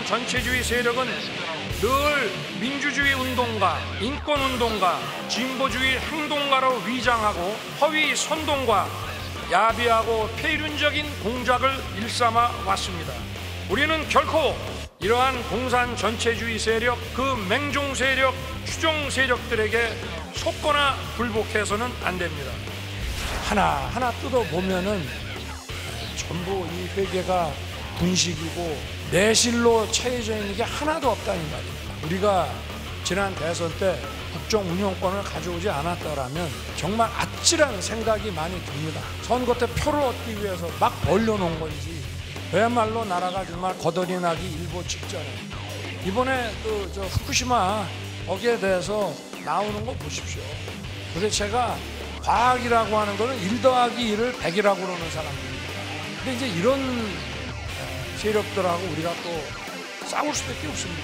전체주의 세력은 늘 민주주의 운동가, 인권 운동가, 진보주의 행동가로 위장하고 허위 선동과 야비하고 폐륜적인 공작을 일삼아 왔습니다. 우리는 결코 이러한 공산 전체주의 세력, 그 맹종 세력, 추종 세력들에게 속거나 굴복해서는 안 됩니다. 하나하나 뜯어보면은 전부 이 회계가 분식이고 내실로 차여져 있는 게 하나도 없다는 말입니다. 우리가 지난 대선 때 국정 운영권을 가져오지 않았더라면 정말 아찔한 생각이 많이 듭니다. 선거 때 표를 얻기 위해서 막 벌려놓은 건지 그야말로 나라가 정말 거덜이 나기 일보 직전에 이번에 후쿠시마 거기에 대해서 나오는 거 보십시오. 도대체가 과학이라고 하는 거는 1 더하기 1을 100이라고 그러는 사람들입니다. 근데 이제 이런 세력들하고 우리가 또 싸울 수밖에 없습니다.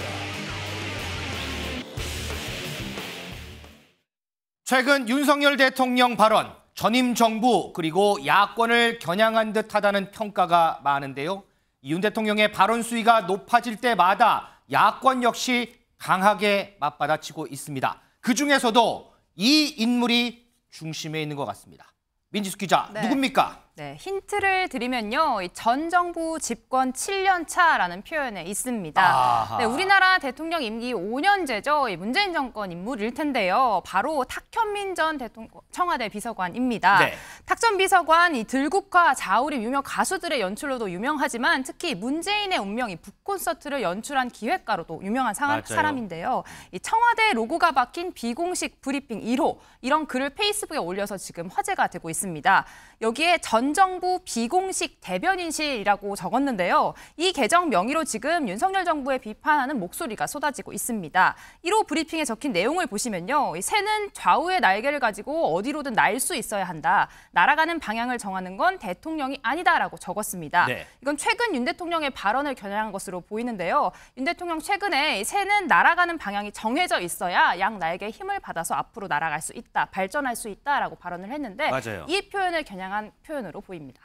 최근 윤석열 대통령 발언, 전임 정부 그리고 야권을 겨냥한 듯하다는 평가가 많은데요. 윤 대통령의 발언 수위가 높아질 때마다 야권 역시 강하게 맞받아치고 있습니다. 그중에서도 이 인물이 중심에 있는 것 같습니다. 민지숙 기자, 네. 누굽니까? 네, 힌트를 드리면요. 전 정부 집권 7년 차라는 표현에 있습니다. 네, 우리나라 대통령 임기 5년제죠. 문재인 정권 인물일 텐데요. 바로 탁현민 전 청와대 비서관입니다. 네. 탁 전 비서관 이 들국화 자우림 유명 가수들의 연출로도 유명하지만 특히 문재인의 운명이 북콘서트를 연출한 기획가로도 유명한 사람인데요. 이 청와대 로고가 박힌 비공식 브리핑 1호 이런 글을 페이스북에 올려서 지금 화제가 되고 있습니다. 여기에 전 정부 비공식 대변인실이라고 적었는데요. 이 계정 명의로 지금 윤석열 정부에 비판하는 목소리가 쏟아지고 있습니다. 1호 브리핑에 적힌 내용을 보시면요. 새는 좌우의 날개를 가지고 어디로든 날 수 있어야 한다. 날아가는 방향을 정하는 건 대통령이 아니다라고 적었습니다. 네. 이건 최근 윤 대통령의 발언을 겨냥한 것으로 보이는데요. 윤 대통령 최근에 새는 날아가는 방향이 정해져 있어야 양 날개의 힘을 받아서 앞으로 날아갈 수 있다, 발전할 수 있다라고 발언을 했는데 맞아요. 이 표현을 겨냥한 표현으로 보입니다.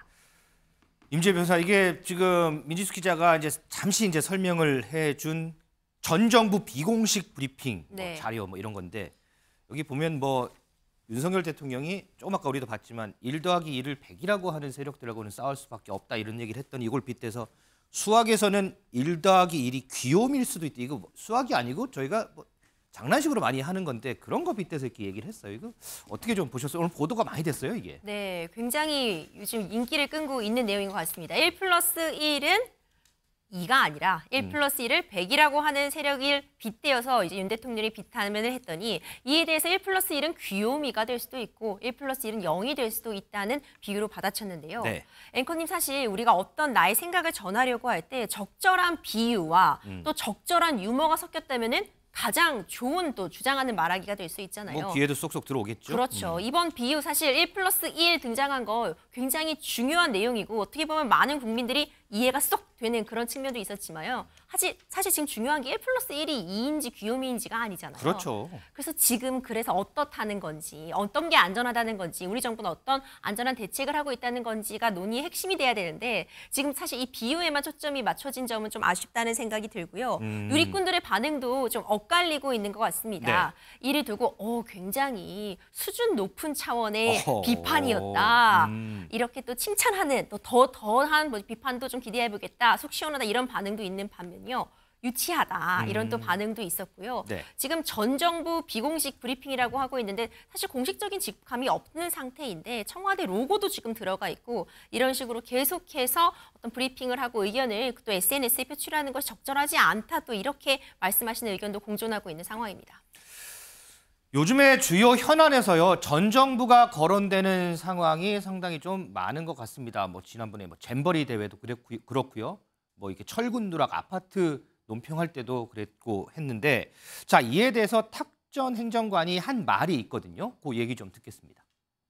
임재 변호사, 이게 지금 민지숙 기자가 잠시 설명을 해준 전 정부 비공식 브리핑 네. 자료 이런 건데 여기 보면 윤석열 대통령이 조금 아까 우리도 봤지만 1 더하기 1을 100이라고 하는 세력들하고는 싸울 수밖에 없다 이런 얘기를 했더니 이걸 빗대서 수학에서는 1 더하기 1이 귀요미일 수도 있다. 이거 수학이 아니고 저희가 장난식으로 많이 하는 건데 그런 거 빗대서 이렇게 얘기를 했어요. 이거 어떻게 좀 보셨어요? 오늘 보도가 많이 됐어요, 이게. 네, 굉장히 요즘 인기를 끈고 있는 내용인 것 같습니다. 1 플러스 1은 2가 아니라 1 플러스 1을 100이라고 하는 세력을 빗대어서 이제 윤 대통령이 비판을 했더니 이에 대해서 1 플러스 1은 귀요미가 될 수도 있고 1 플러스 1은 0이 될 수도 있다는 비유로 받아쳤는데요. 네. 앵커님, 사실 우리가 어떤 나의 생각을 전하려고 할 때 적절한 비유와 또 적절한 유머가 섞였다면은 가장 좋은 또 주장하는 말하기가 될 수 있잖아요. 귀에도 쏙쏙 들어오겠죠. 그렇죠. 이번 비유 사실 1 플러스 1 등장한 거 굉장히 중요한 내용이고 어떻게 보면 많은 국민들이 이해가 쏙 되는 그런 측면도 있었지만요. 사실 지금 중요한 게 1 플러스 1이 2인지 귀요미인지가 아니잖아요. 그렇죠. 그래서 지금 그래서 어떻다는 건지, 어떤 게 안전하다는 건지, 우리 정부는 어떤 안전한 대책을 하고 있다는 건지가 논의의 핵심이 돼야 되는데 지금 사실 이 비유에만 초점이 맞춰진 점은 좀 아쉽다는 생각이 들고요. 누리꾼들의 반응도 좀 엇갈리고 있는 것 같습니다. 네. 이를 두고 굉장히 수준 높은 차원의 비판이었다. 이렇게 또 칭찬하는 또 더한 비판도 좀 기대해보겠다. 속 시원하다 이런 반응도 있는 반면요. 유치하다 이런 또 반응도 있었고요. 네. 지금 전 정부 비공식 브리핑이라고 하고 있는데 사실 공식적인 직함이 없는 상태인데 청와대 로고도 지금 들어가 있고 이런 식으로 계속해서 어떤 브리핑을 하고 의견을 또 SNS에 표출하는 것이 적절하지 않다 또 이렇게 말씀하시는 의견도 공존하고 있는 상황입니다. 요즘에 주요 현안에서요 전 정부가 거론되는 상황이 상당히 좀 많은 것 같습니다. 지난번에 잼버리 대회도 그렇고요. 이렇게 철근 누락 아파트 논평할 때도 그랬고 했는데 자 이에 대해서 탁 전 행정관이 한 말이 있거든요. 그 얘기 좀 듣겠습니다.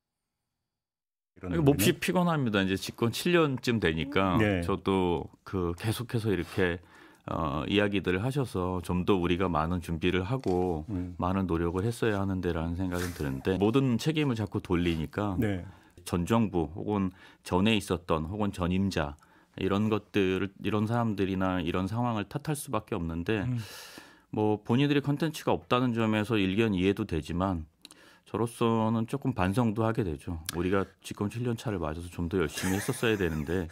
몹시 피곤합니다. 이제 집권 7년쯤 되니까 네. 저도 계속해서 이렇게 이야기들을 하셔서 좀 더 우리가 많은 준비를 하고 많은 노력을 했어야 하는데라는 생각은 드는데 모든 책임을 자꾸 돌리니까 네. 전 정부 혹은 전에 있었던 혹은 전임자 이런 것들을 이런 사람들이나 이런 상황을 탓할 수밖에 없는데 뭐 본인들이 컨텐츠가 없다는 점에서 일견 이해도 되지만 저로서는 조금 반성도 하게 되죠. 우리가 집권 7년 차를 맞아서 좀 더 열심히 했었어야 되는데.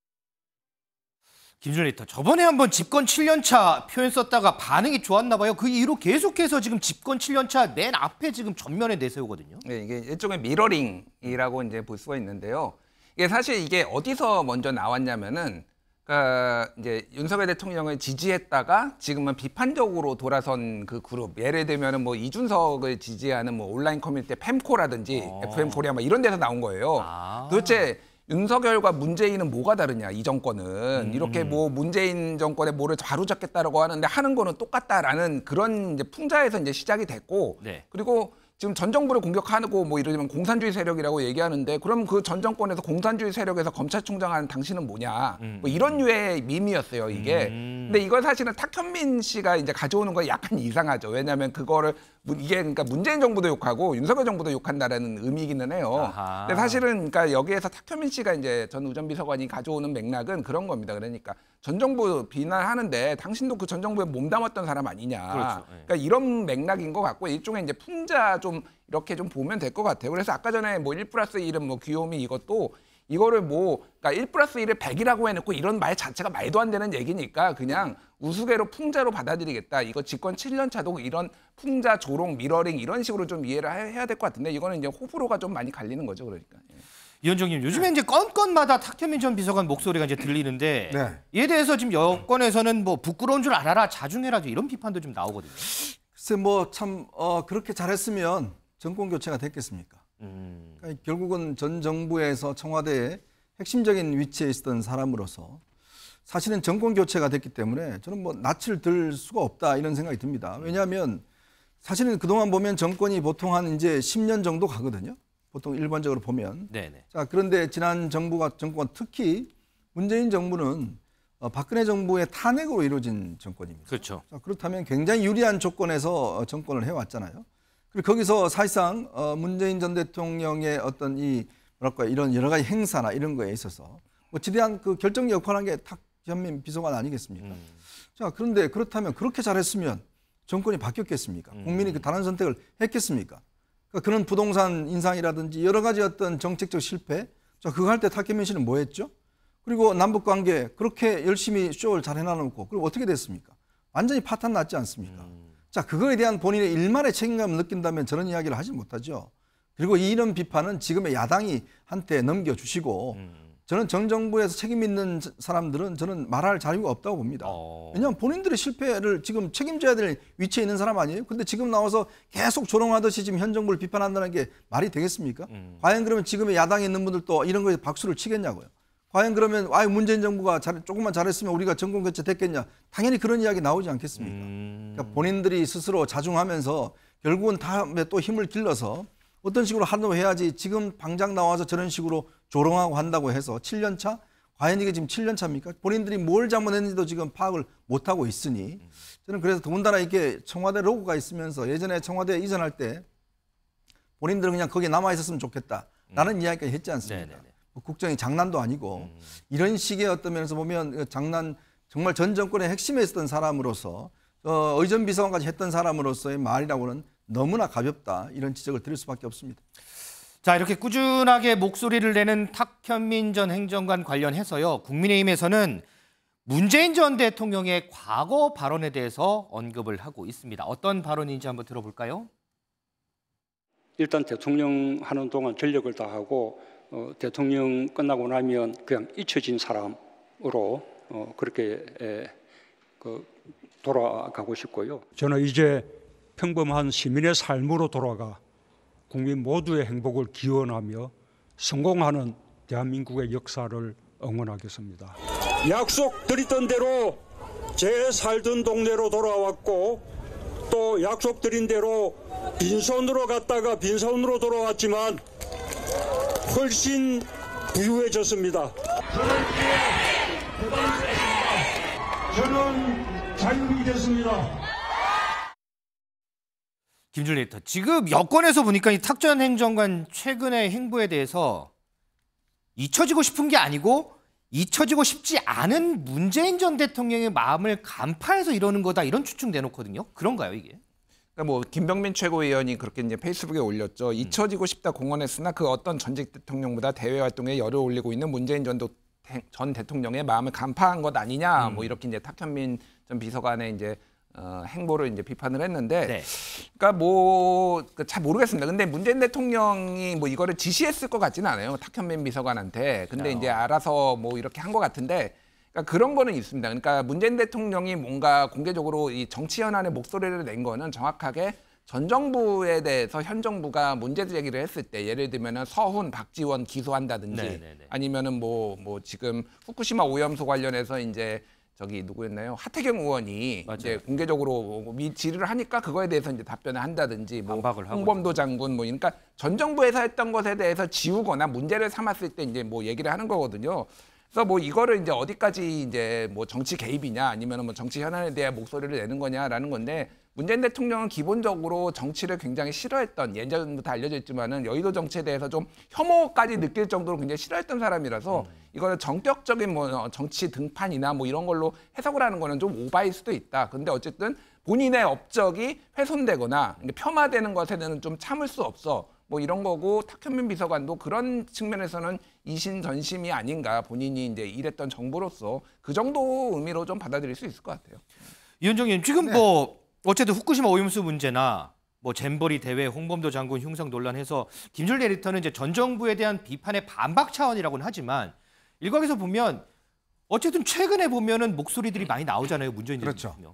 김준일 에디터, 저번에 한번 집권 7년 차 표현 썼다가 반응이 좋았나 봐요. 그 이후로 계속해서 지금 집권 7년 차 맨 앞에 지금 전면에 내세우거든요. 네, 이게 일종의 미러링이라고 이제 볼 수가 있는데요. 이게 사실 이게 어디서 먼저 나왔냐면은 그러니까 이제 윤석열 대통령을 지지했다가 지금은 비판적으로 돌아선 그 그룹, 예를 들면은 뭐 이준석을 지지하는 뭐 온라인 커뮤니티 팸코라든지 FM 코리아 뭐 이런 데서 나온 거예요. 도대체 윤석열과 문재인은 뭐가 다르냐, 이 정권은. 이렇게 뭐 문재인 정권의 뭐를 바로잡겠다라고 하는데 하는 거는 똑같다라는 그런 이제 풍자에서 이제 시작이 됐고, 네. 그리고 지금 전 정부를 공격하고 뭐 이러면 공산주의 세력이라고 얘기하는데, 그럼 그 전 정권에서 공산주의 세력에서 검찰총장 하는 당신은 뭐냐, 뭐 이런 류의 밈이었어요, 이게. 근데 이걸 사실은 탁현민 씨가 이제 가져오는 건 약간 이상하죠. 왜냐하면 그거를 이게 그러니까 문재인 정부도 욕하고 윤석열 정부도 욕한다라는 의미이기는 해요. 아하. 근데 사실은 그러니까 여기에서 탁현민 씨가 이제 전 우전비서관이 가져오는 맥락은 그런 겁니다. 그러니까 전 정부 비난하는데 당신도 그 전 정부에 몸담았던 사람 아니냐. 그렇죠. 그러니까 이런 맥락인 것 같고, 일종의 이제 풍자 좀 이렇게 좀 보면 될 것 같아요. 그래서 아까 전에 뭐 1+1은 뭐 귀요미 이것도 이거를 뭐 그러니까 1+1을 100이라고 해놓고 이런 말 자체가 말도 안 되는 얘기니까 그냥 우스개로 풍자로 받아들이겠다. 이거 집권 7년 차도 이런 풍자, 조롱, 미러링 이런 식으로 좀 이해를 해야 될 것 같은데, 이거는 이제 호불호가 좀 많이 갈리는 거죠. 그러니까. 예. 위원장님, 요즘에 이제 건건마다 탁현민 전 비서관 목소리가 이제 들리는데 네. 이에 대해서 지금 여권에서는 뭐 부끄러운 줄 알아라, 자중해라 이런 비판도 좀 나오거든요. 글쎄 뭐 참 그렇게 잘했으면 정권 교체가 됐겠습니까? 그러니까 결국은 전 정부에서 청와대에 핵심적인 위치에 있었던 사람으로서 사실은 정권 교체가 됐기 때문에 저는 뭐 낯을 들 수가 없다 이런 생각이 듭니다. 왜냐하면 사실은 그동안 보면 정권이 보통 한 이제 10년 정도 가거든요. 보통 일반적으로 보면. 네네. 자, 그런데 지난 정권 특히 문재인 정부는 박근혜 정부의 탄핵으로 이루어진 정권입니다. 그렇죠. 자, 그렇다면 굉장히 유리한 조건에서 정권을 해왔잖아요. 그리고 거기서 사실상 문재인 전 대통령의 어떤 이 뭐랄까 이런 여러 가지 행사나 이런 거에 있어서 뭐 지대한 그 결정 역할한 게 탁현민 비서관 아니겠습니까? 자, 그런데 그렇다면 그렇게 잘했으면 정권이 바뀌었겠습니까? 국민이 그 다른 선택을 했겠습니까? 그러니까 그런 부동산 인상이라든지 여러 가지 어떤 정책적 실패, 자, 그거 할 때 탁현민 씨는 뭐 했죠? 그리고 남북 관계 그렇게 열심히 쇼를 잘 해놔놓고 그리고 어떻게 됐습니까? 완전히 파탄 났지 않습니까? 자, 그거에 대한 본인의 일말의 책임감을 느낀다면 저런 이야기를 하지 못하죠. 그리고 이런 비판은 지금의 야당이 한테 넘겨주시고 저는 전 정부에서 책임 있는 사람들은 저는 말할 자유가 없다고 봅니다. 왜냐하면 본인들의 실패를 지금 책임져야 될 위치에 있는 사람 아니에요? 근데 지금 나와서 계속 조롱하듯이 지금 현 정부를 비판한다는 게 말이 되겠습니까? 과연 그러면 지금의 야당에 있는 분들도 이런 거에 박수를 치겠냐고요. 과연 그러면 문재인 정부가 조금만 잘했으면 우리가 정권 교체 됐겠냐. 당연히 그런 이야기 나오지 않겠습니까? 그러니까 본인들이 스스로 자중하면서 결국은 다음에 또 힘을 길러서 어떤 식으로 하려고 해야지 지금 당장 나와서 저런 식으로 조롱하고 한다고 해서 7년 차? 과연 이게 지금 7년 차입니까? 본인들이 뭘 잘못했는지도 지금 파악을 못하고 있으니 저는 그래서 더군다나 이게 청와대 로고가 있으면서 예전에 청와대 이전할 때 본인들은 그냥 거기에 남아있었으면 좋겠다라는 이야기까지 했지 않습니까? 뭐 국정이 장난도 아니고 이런 식의 어떤 면에서 보면 장난 정말 전 정권의 핵심에 있었던 사람으로서 의전 비서관까지 했던 사람으로서의 말이라고는 너무나 가볍다 이런 지적을 드릴 수밖에 없습니다. 자, 이렇게 꾸준하게 목소리를 내는 탁현민 전 행정관 관련해서요. 국민의힘에서는 문재인 전 대통령의 과거 발언에 대해서 언급을 하고 있습니다. 어떤 발언인지 한번 들어볼까요? 일단 대통령 하는 동안 전력을 다하고 대통령 끝나고 나면 그냥 잊혀진 사람으로 그렇게 돌아가고 싶고요. 저는 이제 평범한 시민의 삶으로 돌아가 국민 모두의 행복을 기원하며 성공하는 대한민국의 역사를 응원하겠습니다. 약속드렸던 대로 제 살던 동네로 돌아왔고 또 약속드린 대로 빈손으로 갔다가 빈손으로 돌아왔지만 훨씬 부유해졌습니다. 저는 자유이 됐습니다. 김준일 에디터, 지금 여권에서 보니까 이 탁 전 행정관 최근의 행보에 대해서 잊혀지고 싶은 게 아니고 잊혀지고 싶지 않은 문재인 전 대통령의 마음을 간파해서 이러는 거다 이런 추측 내놓거든요. 그런가요 이게? 그러니까 뭐 김병민 최고위원이 그렇게 이제 페이스북에 올렸죠. 잊혀지고 싶다 공언했으나 그 어떤 전직 대통령보다 대외 활동에 열을 올리고 있는 문재인 전 대통령의 마음을 간파한 것 아니냐. 뭐 이렇게 이제 탁현민 전 비서관의 이제 행보를 이제 비판을 했는데, 네. 그러니까 뭐 잘 모르겠습니다. 근데 문재인 대통령이 뭐 이거를 지시했을 것 같지는 않아요. 탁현민 비서관한테. 근데 이제 알아서 뭐 이렇게 한 것 같은데, 그러니까 그런 거는 있습니다. 그러니까 문재인 대통령이 뭔가 공개적으로 이 정치 현안의 목소리를 낸 거는 정확하게 전 정부에 대해서 현 정부가 문제 제기를 했을 때, 예를 들면은 서훈, 박지원 기소한다든지, 네네네. 아니면은 뭐 지금 후쿠시마 오염수 관련해서 이제 저기 누구였나요? 하태경 의원이 맞아요. 이제 공개적으로 질의를 하니까 그거에 대해서 이제 답변을 한다든지, 뭐 반박을 하고 홍범도 장군 뭐 그러니까 전 정부에서 했던 것에 대해서 지우거나 문제를 삼았을 때 이제 뭐 얘기를 하는 거거든요. 그래서 뭐 이거를 이제 어디까지 이제 뭐 정치 개입이냐 아니면 뭐 정치 현안에 대한 목소리를 내는 거냐라는 건데, 문재인 대통령은 기본적으로 정치를 굉장히 싫어했던, 예전부터 알려져 있지만은 여의도 정치에 대해서 좀 혐오까지 느낄 정도로 굉장히 싫어했던 사람이라서 이거는 정격적인 뭐 정치 등판이나 뭐 이런 걸로 해석을 하는 거는 좀 오바일 수도 있다. 근데 어쨌든 본인의 업적이 훼손되거나 폄하되는 것에는 좀 참을 수 없어. 뭐 이런 거고, 탁현민 비서관도 그런 측면에서는 이신전심이 아닌가, 본인이 이제 일했던 정부로서 그 정도 의미로 좀 받아들일 수 있을 것 같아요. 이현정 의원 지금 뭐 어쨌든 후쿠시마 오염수 문제나 뭐 잼버리 대회, 홍범도 장군 흉상 논란해서 김준일 에디터는 이제 전 정부에 대한 비판의 반박 차원이라고는 하지만 일각에서 보면 어쨌든 최근에 보면은 목소리들이 많이 나오잖아요. 문재인 그렇죠. 대통령.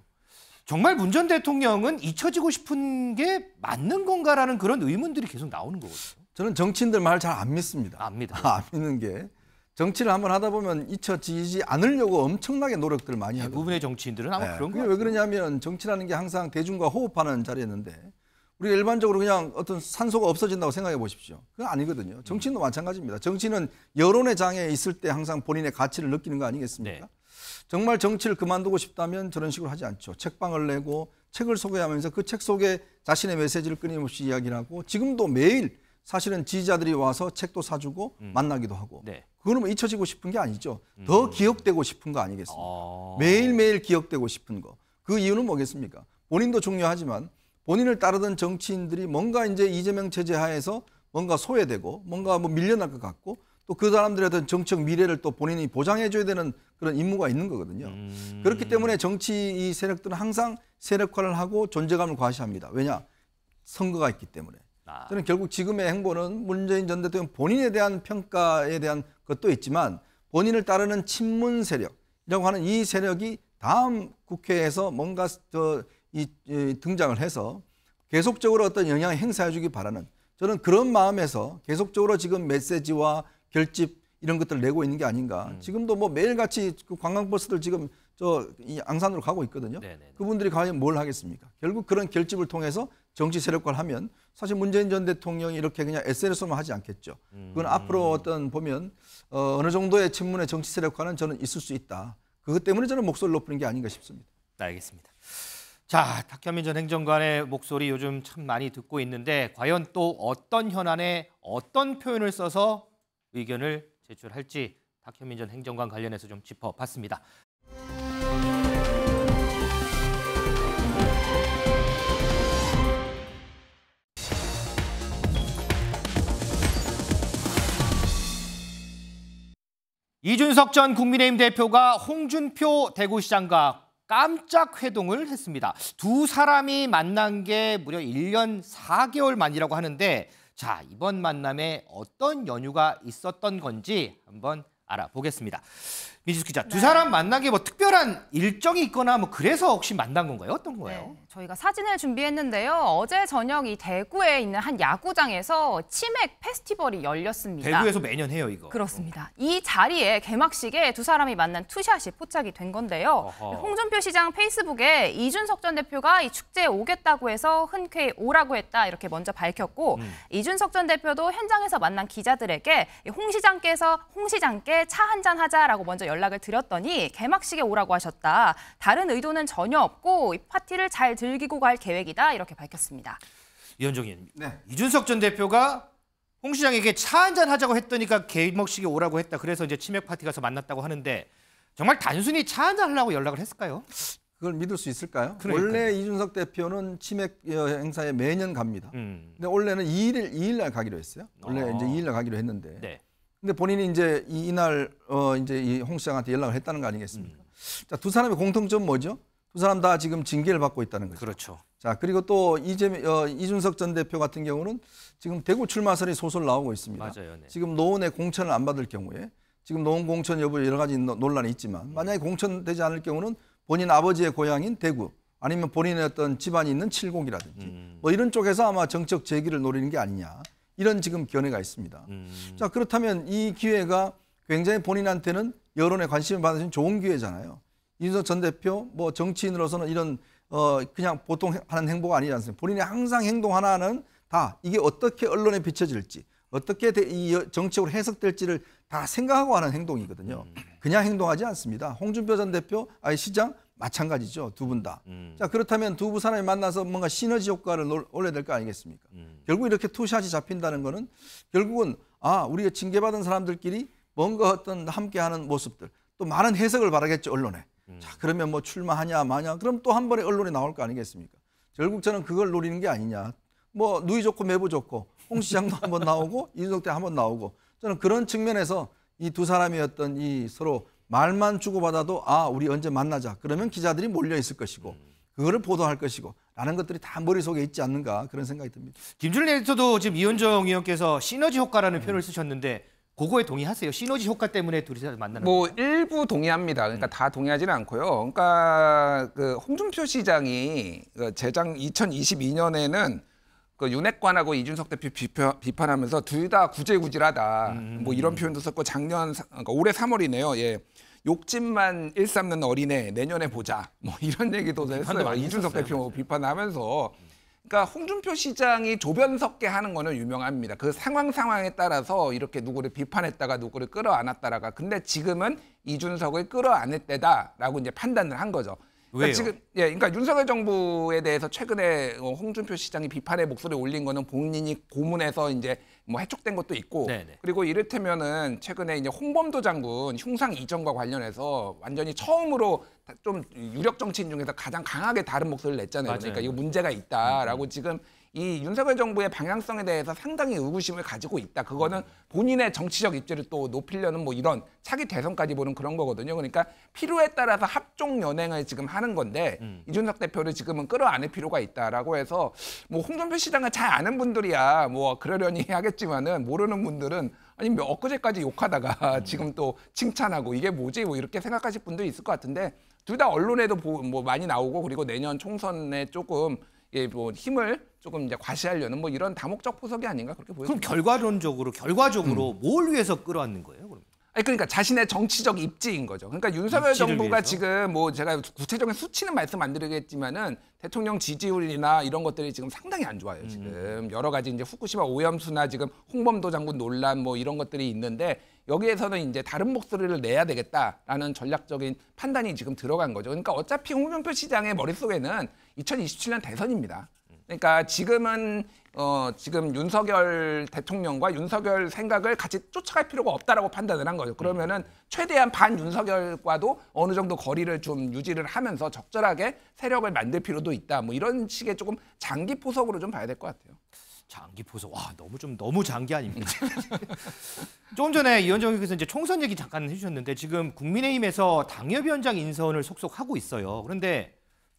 정말 문 전 대통령은 잊혀지고 싶은 게 맞는 건가라는 그런 의문들이 계속 나오는 거거든요. 저는 정치인들 말 잘 안 믿습니다. 안 믿어요. 안 믿는 게, 정치를 한번 하다 보면 잊혀지지 않으려고 엄청나게 노력들을 많이 하거든요. 대부분의 정치인들은 아마 그런 그게 거예요. 왜 그러냐면 정치라는 게 항상 대중과 호흡하는 자리였는데, 우리가 일반적으로 그냥 어떤 산소가 없어진다고 생각해 보십시오. 그건 아니거든요. 정치인도 마찬가지입니다. 정치는 여론의 장에 있을 때 항상 본인의 가치를 느끼는 거 아니겠습니까? 네. 정말 정치를 그만두고 싶다면 저런 식으로 하지 않죠. 책방을 내고 책을 소개하면서 그 책 속에 자신의 메시지를 끊임없이 이야기를 하고, 지금도 매일 사실은 지지자들이 와서 책도 사주고 만나기도 하고, 네. 그거는 뭐 잊혀지고 싶은 게 아니죠. 더 기억되고 싶은 거 아니겠습니까? 매일매일 기억되고 싶은 거. 그 이유는 뭐겠습니까? 본인도 중요하지만 본인을 따르던 정치인들이 뭔가 이제 이재명 체제 하에서 뭔가 소외되고 뭔가 뭐 밀려날 것 같고, 또 그 사람들의 어떤 정치적 미래를 또 본인이 보장해줘야 되는 그런 임무가 있는 거거든요. 그렇기 때문에 정치 이 세력들은 항상 세력화를 하고 존재감을 과시합니다. 왜냐? 선거가 있기 때문에. 저는 결국 지금의 행보는 문재인 전 대통령 본인에 대한 평가에 대한 것도 있지만, 본인을 따르는 친문 세력이라고 하는 이 세력이 다음 국회에서 뭔가 등장을 해서 계속적으로 어떤 영향을 행사해 주기 바라는, 저는 그런 마음에서 계속적으로 지금 메시지와 결집 이런 것들을 내고 있는 게 아닌가. 지금도 뭐 매일같이 그 관광버스들 지금 이 앙산으로 가고 있거든요. 네네네. 그분들이 과연 뭘 하겠습니까? 결국 그런 결집을 통해서 정치 세력화를 하면 사실 문재인 전 대통령이 이렇게 그냥 SNS로만 하지 않겠죠. 그건 앞으로 어떤 보면 어느 정도의 친문의 정치 세력화는 저는 있을 수 있다. 그것 때문에 저는 목소리를 높이는 게 아닌가 싶습니다. 알겠습니다. 자, 탁현민 전 행정관의 목소리 요즘 참 많이 듣고 있는데, 과연 또 어떤 현안에 어떤 표현을 써서 의견을 제출할지 탁현민 전 행정관 관련해서 좀 짚어봤습니다. 이준석 전 국민의힘 대표가 홍준표 대구시장과 깜짝 회동을 했습니다. 두 사람이 만난 게 무려 1년 4개월 만이라고 하는데, 자, 이번 만남에 어떤 연유가 있었던 건지 한번 알아보겠습니다. 민지숙 기자, 두 사람 만난 게 뭐 특별한 일정이 있거나 뭐 그래서 혹시 만난 건가요? 어떤 거예요? 네, 저희가 사진을 준비했는데요. 어제 저녁 이 대구에 있는 한 야구장에서 치맥 페스티벌이 열렸습니다. 대구에서 매년 해요, 이거. 그렇습니다. 이 자리에 개막식에 두 사람이 만난 투샷이 포착이 된 건데요. 어허. 홍준표 시장 페이스북에 이준석 전 대표가 이 축제에 오겠다고 해서 흔쾌히 오라고 했다, 이렇게 먼저 밝혔고, 이준석 전 대표도 현장에서 만난 기자들에게 홍 시장께 차 한잔 하자라고 먼저 연락을 드렸더니 개막식에 오라고 하셨다. 다른 의도는 전혀 없고 이 파티를 잘 즐기고 갈 계획이다, 이렇게 밝혔습니다. 이현정 의원님, 네. 이준석 전 대표가 홍 시장에게 차 한잔 하자고 했더니까 개먹식이 오라고 했다. 그래서 이제 치맥 파티 가서 만났다고 하는데 정말 단순히 차 한잔 하려고 연락을 했을까요? 그걸 믿을 수 있을까요? 그러니까요. 원래 이준석 대표는 치맥 행사에 매년 갑니다. 근데 원래는 2일 날 가기로 했어요. 원래 이제 2일 날 가기로 했는데. 네. 근데 본인이 이제 이날 이제 이 홍 시장한테 연락을 했다는 거 아니겠습니까? 자, 두 사람의 공통점 뭐죠? 두 사람 다 지금 징계를 받고 있다는 거죠. 그렇죠. 자, 그리고 또 이준석 전 대표 같은 경우는 지금 대구 출마설이 소설 나오고 있습니다. 맞아요. 네. 지금 노원의 공천을 안 받을 경우에 지금 노원 공천 여부 여러 가지 논란이 있지만 만약에 공천되지 않을 경우는 본인 아버지의 고향인 대구 아니면 본인의 어떤 집안이 있는 칠곡이라든지 뭐 이런 쪽에서 아마 정책 재기를 노리는 게 아니냐 이런 지금 견해가 있습니다. 자, 그렇다면 이 기회가 굉장히 본인한테는 여론의 관심을 받으신 좋은 기회잖아요. 이준석 전 대표 뭐 정치인으로서는 이런 그냥 보통 하는 행보가 아니지 않습니까? 본인이 항상 행동 하나는 다 이게 어떻게 언론에 비춰질지 어떻게 이 정책으로 해석될지를 다 생각하고 하는 행동이거든요. 그냥 행동하지 않습니다. 홍준표 전 대표, 시장 마찬가지죠. 두 분 다. 자, 그렇다면 두 사람이 만나서 뭔가 시너지 효과를 올려야 될 거 아니겠습니까? 결국 이렇게 투샷이 잡힌다는 거는 결국은 우리가 징계받은 사람들끼리 뭔가 어떤 함께하는 모습들 또 많은 해석을 바라겠죠, 언론에. 자, 그러면 뭐 출마하냐 마냐 그럼 또 한 번에 언론에 나올 거 아니겠습니까? 결국 저는 그걸 노리는 게 아니냐. 뭐 누이 좋고 매부 좋고 홍 시장도 한번 나오고 이준석 때 한번 나오고 저는 그런 측면에서 이 두 사람의 어떤 이 서로 말만 주고받아도 우리 언제 만나자 그러면 기자들이 몰려 있을 것이고 그거를 보도할 것이고 라는 것들이 다 머릿속에 있지 않는가 그런 생각이 듭니다. 김준일 에디터도 지금 이현정 의원께서 시너지 효과라는 표현을 쓰셨는데 그거에 동의하세요? 시너지 효과 때문에 둘이서 만나는 뭐 건가요? 일부 동의합니다. 그러니까 다 동의하지는 않고요. 그러니까 그 홍준표 시장이 재작 2022년에는 그 윤핵관하고 이준석 대표 비판하면서 둘 다 구질구질하다. 뭐 이런 표현도 썼고 그러니까 올해 3월이네요. 예. 욕짓만 일삼는 어린애 내년에 보자. 뭐 이런 얘기도 했어요. 이준석 대표 비판하면서. 그러니까 홍준표 시장이 조변석계 하는 거는 유명합니다. 그 상황에 따라서 이렇게 누구를 비판했다가 누구를 끌어안았다라가. 근데 지금은 이준석을 끌어안을 때다라고 이제 판단을 한 거죠. 그러니까 왜요? 지금 그러니까 윤석열 정부에 대해서 최근에 홍준표 시장이 비판의 목소리를 올린 거는 본인이 고문해서 이제 뭐 해촉된 것도 있고 네네. 그리고 이를테면은 최근에 이제 홍범도 장군 흉상 이전과 관련해서 완전히 처음으로 좀 유력 정치인 중에서 가장 강하게 다른 목소리를 냈잖아요. 맞아요. 그러니까 이거 문제가 있다라고 지금 이 윤석열 정부의 방향성에 대해서 상당히 의구심을 가지고 있다. 그거는 본인의 정치적 입지를 또 높이려는 뭐 이런 차기 대선까지 보는 그런 거거든요. 그러니까 필요에 따라서 합종 연행을 지금 하는 건데 이준석 대표를 지금은 끌어안을 필요가 있다라고 해서 뭐 홍준표 시장을 잘 아는 분들이야 뭐 그러려니 하겠지만은 모르는 분들은 아니 뭐 엊그제까지 욕하다가 지금 또 칭찬하고 이게 뭐지 뭐 이렇게 생각하실 분도 있을 것 같은데 둘 다 언론에도 뭐 많이 나오고 그리고 내년 총선에 조금 뭐 힘을 조금 이제 과시하려는 뭐 이런 다목적 포석이 아닌가 그렇게 보여집니다. 그럼 결과적으로 뭘 위해서 끌어안는 거예요? 그럼? 아니 그러니까 자신의 정치적 입지인 거죠. 그러니까 윤석열 정부가 위해서? 지금 뭐 제가 구체적인 수치는 말씀 안 드리겠지만은 대통령 지지율이나 이런 것들이 지금 상당히 안 좋아요. 지금 여러 가지 이제 후쿠시마 오염수나 지금 홍범도 장군 논란 뭐 이런 것들이 있는데 여기에서는 이제 다른 목소리를 내야 되겠다라는 전략적인 판단이 지금 들어간 거죠. 그러니까 어차피 홍준표 시장의 머릿속에는 2027년 대선입니다. 그러니까 지금은 지금 윤석열 대통령과 윤석열 생각을 같이 쫓아갈 필요가 없다라고 판단을 한 거죠. 그러면은 최대한 반 윤석열과도 어느 정도 거리를 좀 유지를 하면서 적절하게 세력을 만들 필요도 있다. 뭐 이런 식의 조금 장기 포석으로 좀 봐야 될 것 같아요. 장기 포석. 와, 너무 장기 아닙니까? 조금 전에 이현정 의원께서 이제 총선 얘기 잠깐 해주셨는데 지금 국민의힘에서 당협위원장 인선을 속속 하고 있어요. 그런데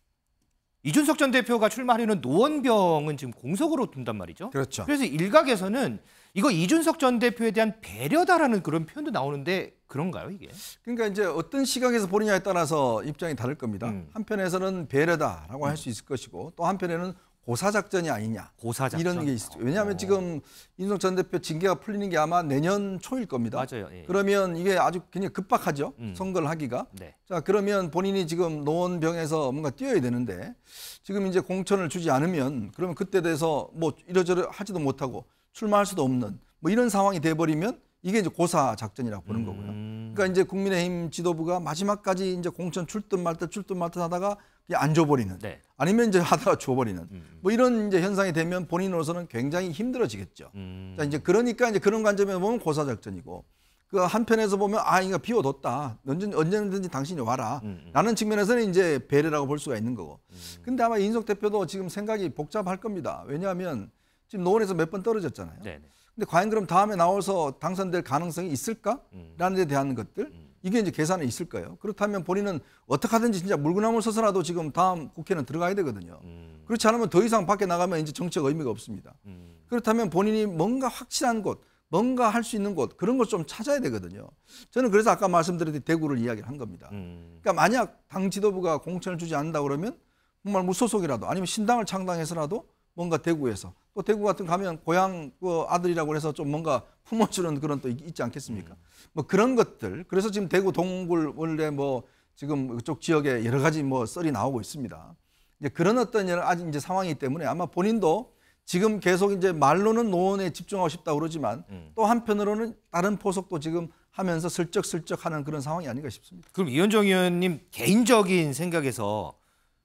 이준석 전 대표가 출마하려는 노원병은 지금 공석으로 둔단 말이죠. 그렇죠. 그래서 일각에서는 이거 이준석 전 대표에 대한 배려다라는 그런 표현도 나오는데 그런가요, 이게? 그러니까 이제 어떤 시각에서 보느냐에 따라서 입장이 다를 겁니다. 한편에서는 배려다라고 할 수 있을 것이고 또 한편에는 고사작전이 아니냐. 고사작전. 이런 게 있죠. 왜냐하면 지금 이준석 전 대표 징계가 풀리는 게 아마 내년 초일 겁니다. 맞아요. 예. 그러면 이게 아주 굉장히 급박하죠. 선거를 하기가. 네. 자, 그러면 본인이 지금 노원병에서 뭔가 뛰어야 되는데 지금 이제 공천을 주지 않으면 그러면 그때 돼서 뭐 이러저러 하지도 못하고 출마할 수도 없는 뭐 이런 상황이 돼버리면 이게 이제 고사작전이라고 보는 거고요. 그러니까 이제 국민의힘 지도부가 마지막까지 이제 공천 줄 듯 말 듯 하다가 그냥 안 줘버리는, 네. 아니면 이제 하다가 줘버리는, 뭐 이런 이제 현상이 되면 본인으로서는 굉장히 힘들어지겠죠. 자, 이제 그러니까 이제 그런 관점에서 보면 고사작전이고, 그 한편에서 보면 이거 비워뒀다, 언제든지 당신이 와라, 라는 측면에서는 이제 배려라고 볼 수가 있는 거고. 근데 아마 이인석 대표도 지금 생각이 복잡할 겁니다. 왜냐하면 지금 노원에서 몇 번 떨어졌잖아요. 네네. 근데 과연 그럼 다음에 나와서 당선될 가능성이 있을까? 라는 데 대한 것들, 이게 이제 계산에 있을 거예요. 그렇다면 본인은 어떻게 하든지 진짜 물구나무를 서서라도 지금 다음 국회는 들어가야 되거든요. 그렇지 않으면 더 이상 밖에 나가면 이제 정치적 의미가 없습니다. 그렇다면 본인이 뭔가 확실한 곳, 뭔가 할 수 있는 곳, 그런 걸 좀 찾아야 되거든요. 저는 그래서 아까 말씀드렸듯이 대구를 이야기를 한 겁니다. 그러니까 만약 당 지도부가 공천을 주지 않는다 그러면 정말 무소속이라도 아니면 신당을 창당해서라도 뭔가 대구에서, 또 대구 같은 가면 고향 아들이라고 해서 좀 뭔가 품어주는 그런 또 있지 않겠습니까? 뭐 그런 것들. 그래서 지금 대구 동굴 원래 뭐 지금 그쪽 지역에 여러 가지 뭐 썰이 나오고 있습니다. 이제 그런 어떤 여러 가지 이제 상황이기 때문에 아마 본인도 지금 계속 이제 말로는 노원에 집중하고 싶다고 그러지만 또 한편으로는 다른 포석도 지금 하면서 슬쩍슬쩍 하는 그런 상황이 아닌가 싶습니다. 그럼 이현정 의원님 개인적인 생각에서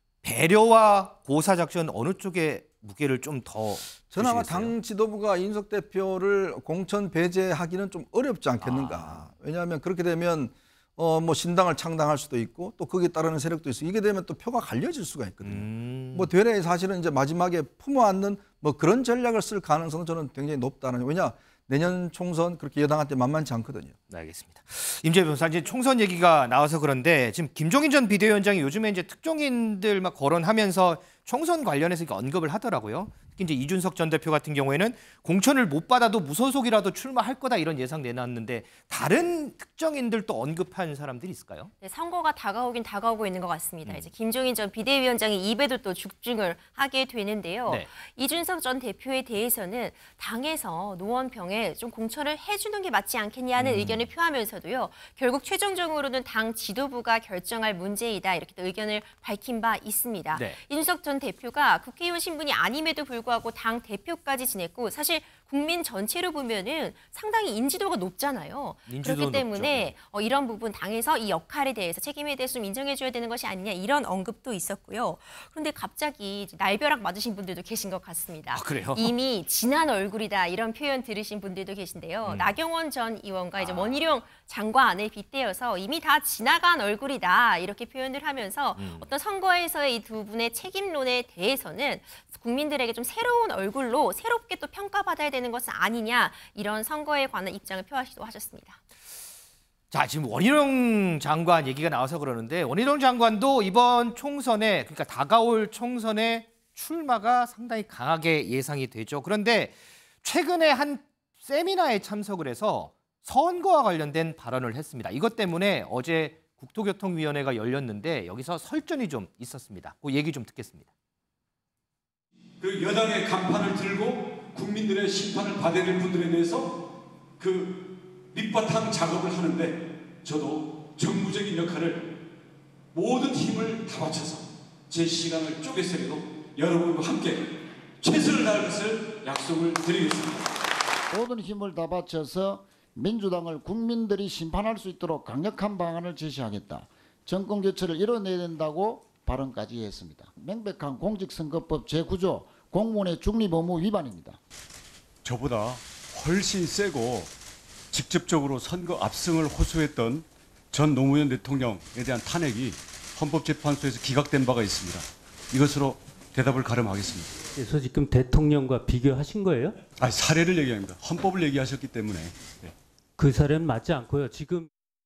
배려와 고사작전 어느 쪽에 무게를 좀 더 저는 아마 당 지도부가 이인석 대표를 공천 배제하기는 좀 어렵지 않겠는가. 왜냐하면 그렇게 되면 뭐 신당을 창당할 수도 있고 또 거기에 따르는 세력도 있어. 이게 되면 또 표가 갈려질 수가 있거든요. 뭐 되레 사실은 이제 마지막에 품어안는 뭐 그런 전략을 쓸 가능성은 저는 굉장히 높다는. 왜냐 내년 총선 그렇게 여당한테 만만치 않거든요. 네, 알겠습니다. 임재 변호사, 이제 총선 얘기가 나와서 그런데 지금 김종인 전 비대위원장이 요즘에 이제 특종인들 막 거론하면서 총선 관련해서 언급을 하더라고요. 특히 이제 이준석 전 대표 같은 경우에는 공천을 못 받아도 무소속이라도 출마할 거다 이런 예상 내놨는데 다른 특정인들도 언급한 사람들이 있을까요? 네, 선거가 다가오긴 다가오고 있는 것 같습니다. 이제 김종인 전 비대위원장이 입에도 또 죽중을 하게 되는데요. 네. 이준석 전 대표에 대해서는 당에서 노원평에 좀 공천을 해주는 게 맞지 않겠냐는 의견을 표하면서도요. 결국 최종적으로는 당 지도부가 결정할 문제이다 이렇게 또 의견을 밝힌 바 있습니다. 네. 이준석 전 대표가 국회의원 신분이 아님에도 불구하고 당 대표까지 지냈고 사실 국민 전체로 보면은 상당히 인지도가 높잖아요. 그렇기 때문에 이런 부분 당에서 이 역할에 대해서 책임에 대해서 좀 인정해줘야 되는 것이 아니냐 이런 언급도 있었고요. 그런데 갑자기 날벼락 맞으신 분들도 계신 것 같습니다. 그래요? 이미 진한 얼굴이다 이런 표현 들으신 분들도 계신데요. 나경원 전 의원과 이제 원희룡 장관을 빗대어서 이미 다 지나간 얼굴이다 이렇게 표현을 하면서 어떤 선거에서의 이 두 분의 책임론에 대해서는 국민들에게 좀 새로운 얼굴로 새롭게 또 평가받아야 되는 것은 아니냐 이런 선거에 관한 입장을 표하시기도 하셨습니다. 자, 지금 원희룡 장관 얘기가 나와서 그러는데 원희룡 장관도 이번 총선에 그러니까 다가올 총선에 출마가 상당히 강하게 예상이 되죠. 그런데 최근에 한 세미나에 참석을 해서 선거와 관련된 발언을 했습니다. 이것 때문에 어제 국토교통위원회가 열렸는데 여기서 설전이 좀 있었습니다. 그 얘기 좀 듣겠습니다. 그 여당의 간판을 들고 국민들의 심판을 받아야 될 분들에 대해서 그 밑바탕 작업을 하는데 저도 정무적인 역할을 모든 힘을 다 바쳐서 제 시간을 쪼개서라도 여러분과 함께 최선을 다할 것을 약속을 드리겠습니다. 모든 힘을 다 바쳐서 민주당을 국민들이 심판할 수 있도록 강력한 방안을 제시하겠다. 정권 교체를 이뤄내야 된다고 발언까지 했습니다. 명백한 공직선거법 제9조 공무원의 중립 의무 위반입니다. 저보다 훨씬 세고 직접적으로 선거 압승을 호소했던 전 노무현 대통령에 대한 탄핵이 헌법재판소에서 기각된 바가 있습니다. 이것으로 대답을 가름하겠습니다. 그래서 지금 대통령과 비교하신 거예요? 사례를 얘기합니다. 헌법을 얘기하셨기 때문에. 네. 그 사례는 맞지 않고요. 지금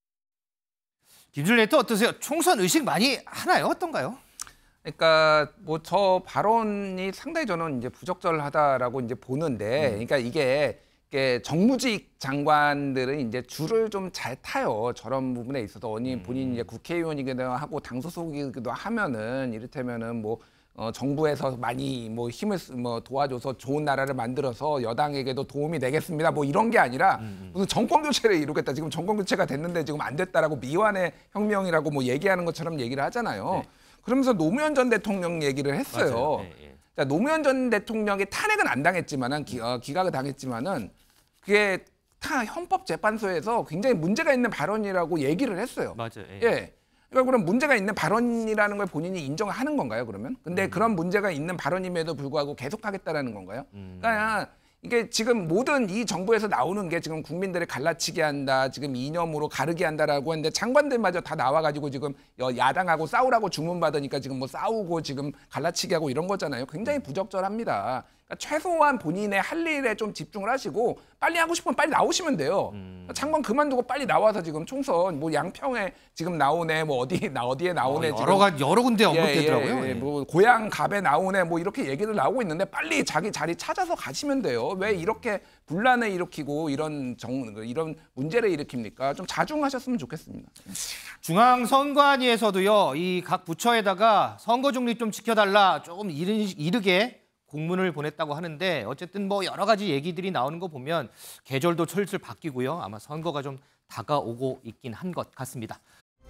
김준일 대표 어떠세요? 총선 의식 많이 하나요? 어떤가요? 그러니까 뭐 저 발언이 상당히 저는 이제 부적절하다라고 이제 보는데, 그러니까 이게 정무직 장관들은 이제 줄을 좀 잘 타요. 저런 부분에 있어서 본인이 이제 국회의원이기도 하고 당 소속이기도 하면은 이를테면은 뭐 정부에서 많이 뭐 힘을 도와줘서 좋은 나라를 만들어서 여당에게도 도움이 되겠습니다. 뭐 이런 게 아니라 무슨 정권 교체를 이루겠다. 지금 정권 교체가 됐는데 지금 안 됐다라고 미완의 혁명이라고 뭐 얘기하는 것처럼 얘기를 하잖아요. 네. 그러면서 노무현 전 대통령 얘기를 했어요. 네, 네. 그러니까 노무현 전 대통령이 탄핵은 안 당했지만은 기각을 당했지만은 그게 헌법재판소에서 굉장히 문제가 있는 발언이라고 얘기를 했어요. 맞아요. 예. 그러니까 그럼 문제가 있는 발언이라는 걸 본인이 인정하는 건가요, 그러면? 근데 그런 문제가 있는 발언임에도 불구하고 계속하겠다라는 건가요? 그러니까 이게 지금 모든 이 정부에서 나오는 게 지금 국민들을 갈라치게 한다, 지금 이념으로 가르게 한다라고 했는데 장관들마저 다 나와가지고 지금 야당하고 싸우라고 주문받으니까 지금 뭐 싸우고 지금 갈라치게 하고 이런 거잖아요. 굉장히 부적절합니다. 그러니까 최소한 본인의 할 일에 좀 집중을 하시고 빨리 하고 싶으면 빨리 나오시면 돼요. 장관 그만두고 빨리 나와서 지금 총선 뭐 양평에 지금 나오네, 뭐 어디에 나오네, 여러 군데 언급되더라고요. 뭐 고향 갑에 나오네, 뭐 이렇게 얘기를 나오고 있는데 빨리 자기 자리 찾아서 가시면 돼요. 왜 이렇게 분란을 일으키고 이런 문제를 일으킵니까? 좀 자중하셨으면 좋겠습니다. 중앙선관위에서도요, 이 각 부처에다가 선거 중립 좀 지켜달라, 조금 이르게 공문을 보냈다고 하는데, 어쨌든 뭐 여러 가지 얘기들이 나오는 거 보면 계절도 슬슬 바뀌고요. 아마 선거가 좀 다가오고 있긴 한 것 같습니다.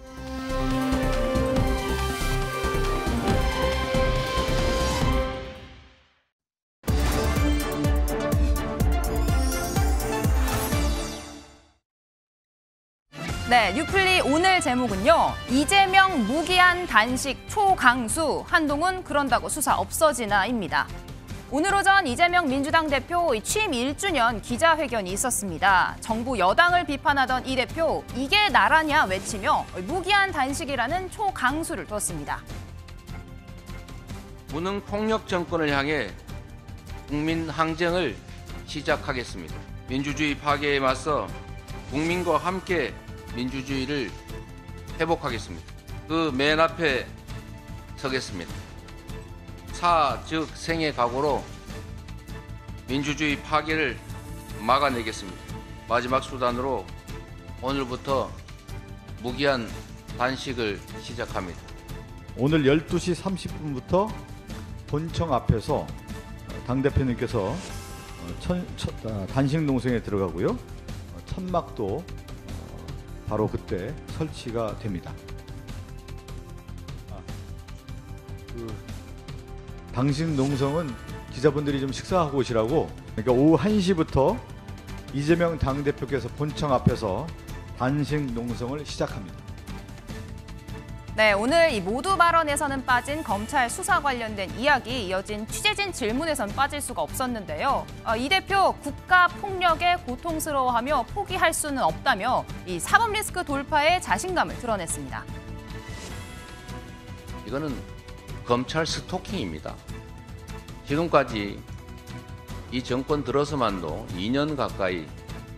네, 뉴플리 오늘 제목은요. 이재명 무기한 단식 초강수, 한동훈 그런다고 수사 없어지나입니다. 오늘 오전 이재명 민주당 대표 취임 1주년 기자회견이 있었습니다. 정부 여당을 비판하던 이 대표, 이게 나라냐 외치며 무기한 단식이라는 초강수를 뒀습니다. 무능폭력 정권을 향해 국민 항쟁을 시작하겠습니다. 민주주의 파괴에 맞서 국민과 함께 민주주의를 회복하겠습니다. 그 맨 앞에 서겠습니다. 사, 즉 생의 각오로 민주주의 파괴를 막아내겠습니다. 마지막 수단으로 오늘부터 무기한 단식을 시작합니다. 오늘 12시 30분부터 본청 앞에서 당대표님께서 단식 농성에 들어가고요. 천막도 바로 그때 설치가 됩니다. 단식 농성은 기자분들이 좀 식사하고 오시라고, 그러니까 오후 1시부터 이재명 당대표께서 본청 앞에서 단식 농성을 시작합니다. 네, 오늘 이 모두 발언에서는 빠진 검찰 수사 관련된 이야기, 이어진 취재진 질문에선 빠질 수가 없었는데요. 이 대표 국가 폭력에 고통스러워하며 포기할 수는 없다며 이 사법 리스크 돌파에 자신감을 드러냈습니다. 이거는 검찰 스토킹입니다. 지금까지 이 정권 들어서만도 2년 가까이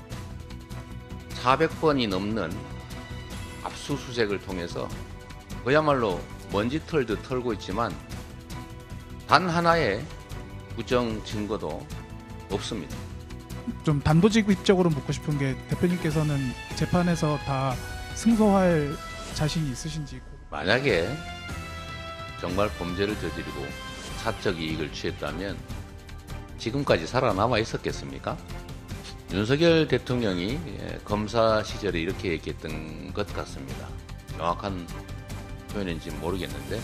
400번이 넘는 압수수색을 통해서 그야말로 먼지 털듯 털고 있지만 단 하나의 부정 증거도 없습니다. 좀 단도직입적으로 묻고 싶은 게, 대표님께서는 재판에서 다 승소할 자신이 있으신지. 만약에 정말 범죄를 저지르고 사적 이익을 취했다면 지금까지 살아남아 있었겠습니까? 윤석열 대통령이 검사 시절에 이렇게 얘기했던 것 같습니다. 정확한 표현인지 모르겠는데,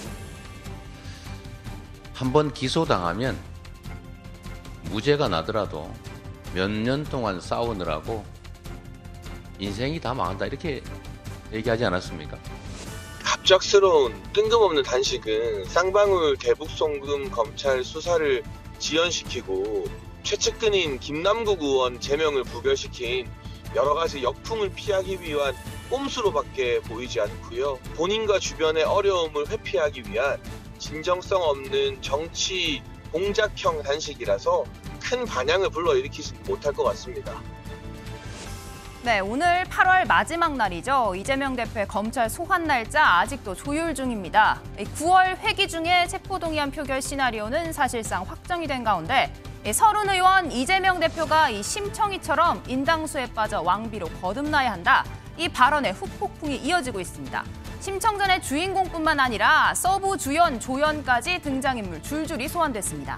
한번 기소당하면 무죄가 나더라도 몇 년 동안 싸우느라고 인생이 다 망한다, 이렇게 얘기하지 않았습니까? 갑작스러운 뜬금없는 단식은 쌍방울 대북송금 검찰 수사를 지연시키고 최측근인 김남국 의원 제명을 부결시킨 여러 가지 역풍을 피하기 위한 꼼수로밖에 보이지 않고요. 본인과 주변의 어려움을 회피하기 위한 진정성 없는 정치 공작형 단식이라서 큰 반향을 불러일으키지 못할 것 같습니다. 네, 오늘 8월 마지막 날이죠. 이재명 대표의 검찰 소환 날짜 아직도 조율 중입니다. 9월 회기 중에 체포동의안 표결 시나리오는 사실상 확정이 된 가운데 서른 의원 이재명 대표가 이 심청이처럼 인당수에 빠져 왕비로 거듭나야 한다. 이 발언에 후폭풍이 이어지고 있습니다. 심청전의 주인공뿐만 아니라 서부 주연, 조연까지 등장인물 줄줄이 소환됐습니다.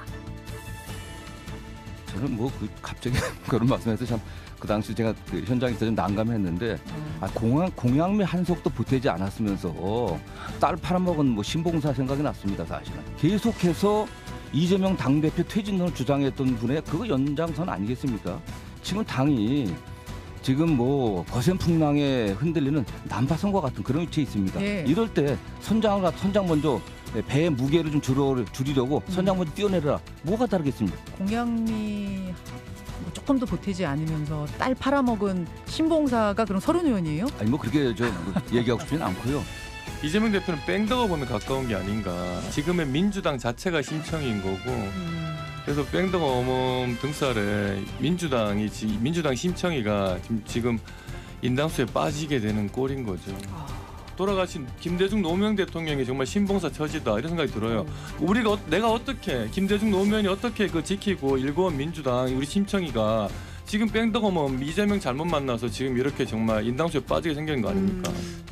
저는 뭐 갑자기 그런 말씀해서 참 그 당시 제가 그 현장에서 좀 난감했는데, 공양미 한 속도 보태지 않았으면서 딸 팔아먹은 뭐 신봉사 생각이 났습니다. 사실은 계속해서 이재명 당대표 퇴진론을 주장했던 분의 그거 연장선 아니겠습니까? 지금 당이 지금 뭐 거센풍랑에 흔들리는 난파선과 같은 그런 위치에 있습니다. 예. 이럴 때 선장 먼저 배의 무게를 좀 줄이려고 선장 먼저 뛰어내려라. 뭐가 다르겠습니까? 공양미 뭐 조금 더 보태지 않으면서 딸 팔아먹은 신봉사가 그럼 서른 의원이에요? 아니 뭐 그렇게 뭐 얘기하고 싶지는 않고요. 이재명 대표는 뺑덕어 보면 가까운 게 아닌가. 지금의 민주당 자체가 심청인 거고 그래서 뺑덕어 어멈 등살에 민주당 심청이가 지금 인당수에 빠지게 되는 꼴인 거죠. 돌아가신 김대중 노무현 대통령이 정말 신봉사 처지다 이런 생각이 들어요. 내가 어떻게 김대중 노무현이 어떻게 그 지키고 일궈온 민주당 우리 심청이가 지금 뺑덕어멈 이재명 잘못 만나서 지금 이렇게 정말 인당수에 빠지게 생긴 거 아닙니까?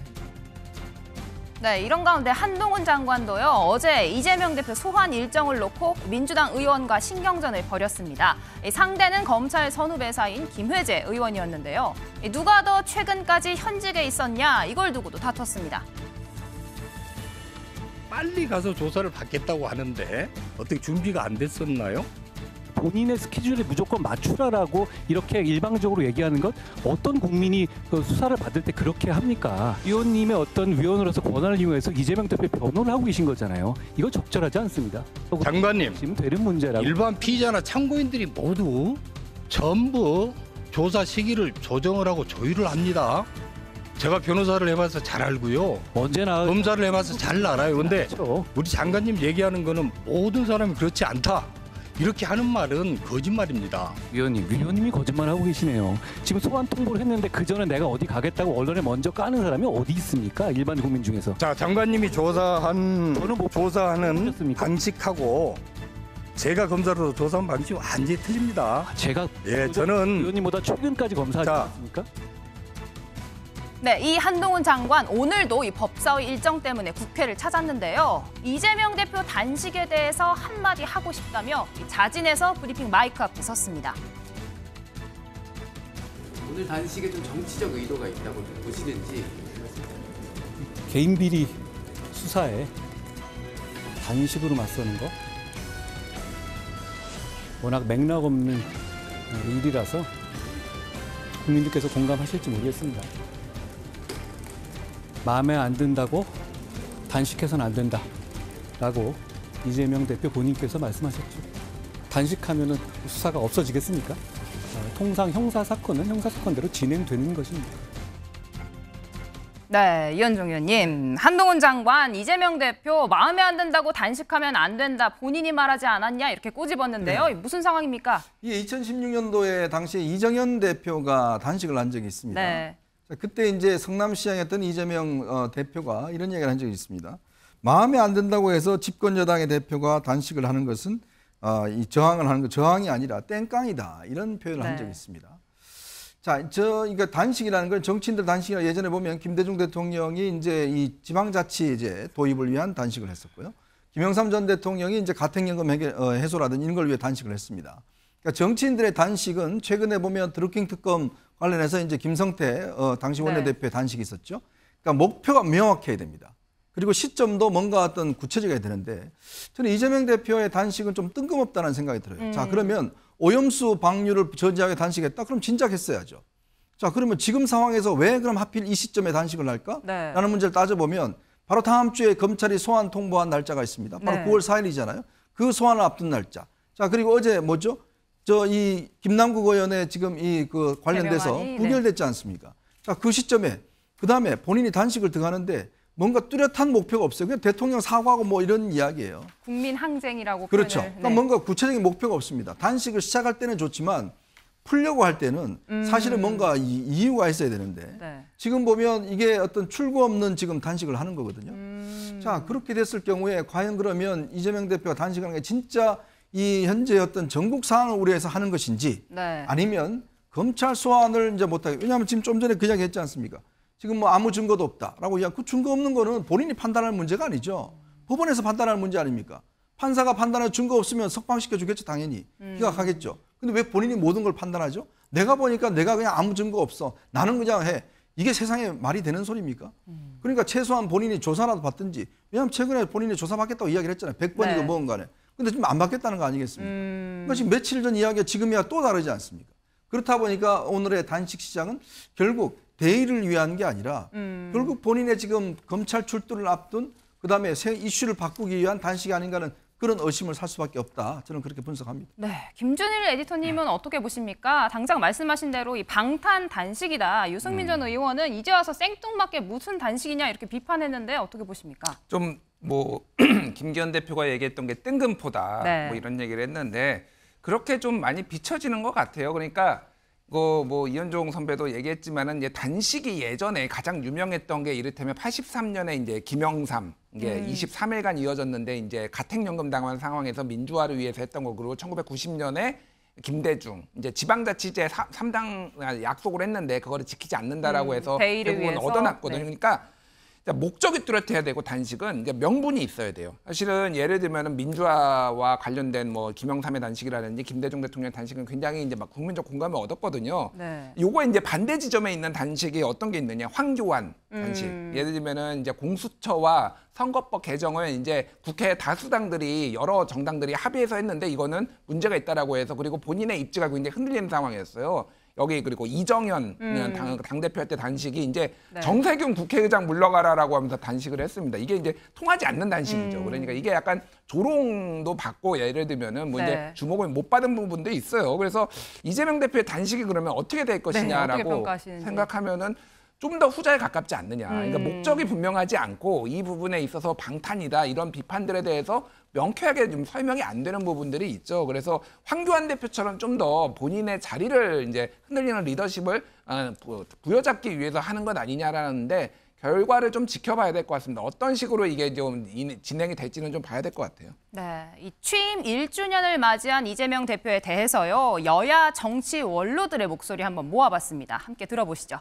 네, 이런 가운데 한동훈 장관도요. 어제 이재명 대표 소환 일정을 놓고 민주당 의원과 신경전을 벌였습니다. 상대는 검찰 선후배사인 김회재 의원이었는데요. 누가 더 최근까지 현직에 있었냐 이걸 두고도 다퉜습니다. 빨리 가서 조사를 받겠다고 하는데 어떻게 준비가 안 됐었나요? 본인의 스케줄에 무조건 맞추라라고 이렇게 일방적으로 얘기하는 것 어떤 국민이 그 수사를 받을 때 그렇게 합니까? 의원님의 어떤 위원으로서 권한을 이용해서 이재명 대표의 변호를 하고 계신 거잖아요. 이거 적절하지 않습니다. 장관님, 지금 되는 문제라고. 일반 피의자나 참고인들이 모두 전부 조사 시기를 조정을 하고 조율을 합니다. 제가 변호사를 해봐서 잘 알고요. 언제나 검사를 해봐서 잘 알아요. 근데 그렇죠. 우리 장관님 얘기하는 거는 모든 사람이 그렇지 않다. 이렇게 하는 말은 거짓말입니다. 위원님이 거짓말하고 계시네요. 지금 소환 통보를 했는데 그 전에 내가 어디 가겠다고 언론에 먼저 까는 사람이 어디 있습니까? 일반 국민 중에서. 자, 장관님이 조사하는 방식하고 제가 검사로 조사한 방식이 완전히 틀립니다. 제가 저는 위원님보다 최근까지 검사하지 않습니까? 네, 이 한동훈 장관 오늘도 이 법사위 일정 때문에 국회를 찾았는데요. 이재명 대표 단식에 대해서 한마디 하고 싶다며 자진해서 브리핑 마이크 앞에 섰습니다. 오늘 단식에 좀 정치적 의도가 있다고 보시는지. 개인 비리 수사에 단식으로 맞서는 거 워낙 맥락 없는 일이라서 국민들께서 공감하실지 모르겠습니다. 마음에 안 든다고 단식해서는 안 된다라고 이재명 대표 본인께서 말씀하셨죠. 단식하면은 수사가 없어지겠습니까? 통상 형사 사건은 형사 사건대로 진행되는 것입니다. 네, 이현종 의원님. 한동훈 장관, 이재명 대표 마음에 안 든다고 단식하면 안 된다. 본인이 말하지 않았냐 이렇게 꼬집었는데요. 무슨 상황입니까? 이게 2016년도에 당시에 이정현 대표가 단식을 한 적이 있습니다. 네. 그때 이제 성남시장이었던 이재명 대표가 이런 얘기를 한 적이 있습니다. 마음에 안 든다고 해서 집권 여당의 대표가 단식을 하는 것은 이 저항을 하는 것, 저항이 아니라 땡깡이다 이런 표현을 한 적이 있습니다. 자, 이거 단식이라는 건 정치인들 단식이라 예전에 보면 김대중 대통령이 이제 이 지방자치제 도입을 위한 단식을 했었고요. 김영삼 전 대통령이 이제 가택연금 해소라든지 이런 걸 위해 단식을 했습니다. 그러니까 정치인들의 단식은 최근에 보면 드루킹 특검 관련해서 이제 김성태 당시 원내대표의 단식이 있었죠. 그러니까 목표가 명확해야 됩니다. 그리고 시점도 뭔가 어떤 구체적이어야 되는데 저는 이재명 대표의 단식은 좀 뜬금없다는 생각이 들어요. 자, 그러면 오염수 방류를 저지하게 단식했다? 그럼 진작 했어야죠. 자, 그러면 지금 상황에서 왜 그럼 하필 이 시점에 단식을 할까? 네. 라는 문제를 따져보면 바로 다음 주에 검찰이 소환 통보한 날짜가 있습니다. 바로 9월 4일이잖아요. 그 소환을 앞둔 날짜. 자, 그리고 어제 뭐죠? 이 김남국 의원의 지금 그 관련돼서 부결됐지 않습니까? 자, 그 시점에 그다음에 본인이 단식을 들어가는데 뭔가 뚜렷한 목표가 없어요. 그냥 대통령 사과하고 뭐 이런 이야기예요. 국민 항쟁이라고 그렇죠. 표현을, 그러니까 뭔가 구체적인 목표가 없습니다. 단식을 시작할 때는 좋지만 풀려고 할 때는 사실은 뭔가 이유가 있어야 되는데 지금 보면 이게 어떤 출구 없는 지금 단식을 하는 거거든요. 자, 그렇게 됐을 경우에 과연 그러면 이재명 대표가 단식하는 게 진짜 이 현재 어떤 전국 상황을 우려해서 하는 것인지 아니면 검찰 소환을 이제 못하게. 왜냐하면 지금 좀 전에 그 이야기 했지 않습니까? 지금 뭐 아무 증거도 없다라고 이야기. 그 증거 없는 거는 본인이 판단할 문제가 아니죠. 법원에서 판단할 문제 아닙니까? 판사가 판단할 증거 없으면 석방시켜 주겠죠, 당연히. 기각하겠죠. 근데 왜 본인이 모든 걸 판단하죠? 내가 보니까 내가 그냥 아무 증거 없어. 나는 그냥 해. 이게 세상에 말이 되는 소리입니까? 그러니까 최소한 본인이 조사라도 받든지. 왜냐하면 최근에 본인이 조사받겠다고 이야기를 했잖아요. 100번이고 뭔 간에. 근데 지금 안 받겠다는 거 아니겠습니까? 그러니까 지금 며칠 전 이야기가 지금이야 또 다르지 않습니까? 그렇다 보니까 오늘의 단식 시장은 결국 대의를 위한 게 아니라 결국 본인의 지금 검찰 출두를 앞둔 그다음에 새 이슈를 바꾸기 위한 단식이 아닌가는 그런 의심을 살 수밖에 없다. 저는 그렇게 분석합니다. 네, 김준일 에디터님은 어떻게 보십니까? 당장 말씀하신 대로 이 방탄 단식이다. 유승민 전 의원은 이제 와서 생뚱맞게 무슨 단식이냐 이렇게 비판했는데 어떻게 보십니까? 좀 뭐 김기현 대표가 얘기했던 게 뜬금포다. 네. 뭐 이런 얘기를 했는데 그렇게 좀 많이 비춰지는 것 같아요. 그러니까 뭐 이현종 선배도 얘기했지만은 이제 단식이 예전에 가장 유명했던 게 이를테면 83년에 이제 김영삼 이게 23일간 이어졌는데 이제 가택연금 당한 상황에서 민주화를 위해서 했던 거 그리고 1990년에 김대중 이제 지방자치제 3당 약속을 했는데 그거를 지키지 않는다라고 해서 대부분 얻어놨거든요. 네. 그러니까 목적이 뚜렷해야 되고 단식은 이제 명분이 있어야 돼요. 사실은 예를 들면은 민주화와 관련된 뭐 김영삼의 단식이라든지 김대중 대통령의 단식은 굉장히 이제 막 국민적 공감을 얻었거든요. 네. 요거 이제 반대 지점에 있는 단식이 어떤 게 있느냐? 황교안 단식. 예를 들면은 이제 공수처와 선거법 개정을 이제 국회 다수당들이 여러 정당들이 합의해서 했는데 이거는 문제가 있다라고 해서 그리고 본인의 입지가 굉장히 흔들리는 상황이었어요. 여기 그리고 이정현 당대표 때 단식이 이제 네. 정세균 국회의장 물러가라라고 하면서 단식을 했습니다. 이게 이제 통하지 않는 단식이죠. 그러니까 이게 약간 조롱도 받고 예를 들면은 뭐 네. 이제 주목을 못 받은 부분도 있어요. 그래서 이재명 대표의 단식이 그러면 어떻게 될 것이냐라고 생각하면은 좀 더 후자에 가깝지 않느냐. 그러니까 목적이 분명하지 않고 이 부분에 있어서 방탄이다 이런 비판들에 대해서 명쾌하게 좀 설명이 안 되는 부분들이 있죠. 그래서 황교안 대표처럼 좀 더 본인의 자리를 이제 흔들리는 리더십을 부여잡기 위해서 하는 것 아니냐라는데 결과를 좀 지켜봐야 될 것 같습니다. 어떤 식으로 이게 좀 진행이 될지는 좀 봐야 될 것 같아요. 네, 이 취임 1주년을 맞이한 이재명 대표에 대해서요. 여야 정치 원로들의 목소리 한번 모아봤습니다. 함께 들어보시죠.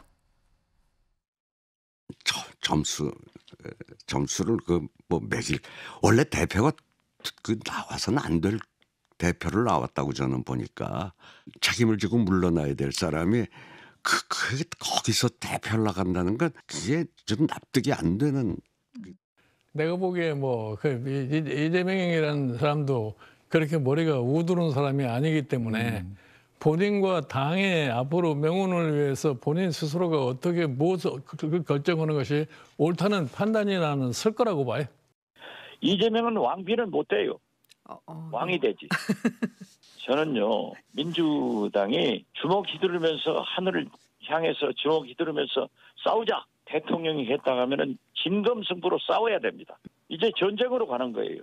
점수를 뭐 매길 원래 대표가 나와서는 안 될 대표를 나왔다고 저는 보니까 책임을 지고 물러나야 될 사람이 거기서 대표를 나간다는 건 그게 좀 납득이 안 되는. 내가 보기에 뭐 이재명이라는 사람도 그렇게 머리가 우두른 사람이 아니기 때문에. 본인과 당의 앞으로 명운을 위해서 본인 스스로가 어떻게 무엇을 결정하는 것이 옳다는 판단이라는 설 거라고 봐요. 이재명은 왕비는 못 돼요. 왕이 되지. 저는요 민주당이 주먹 휘두르면서 하늘을 향해서 주먹 휘두르면서 싸우자 대통령이 했다 하면은 진검승부로 싸워야 됩니다. 이제 전쟁으로 가는 거예요.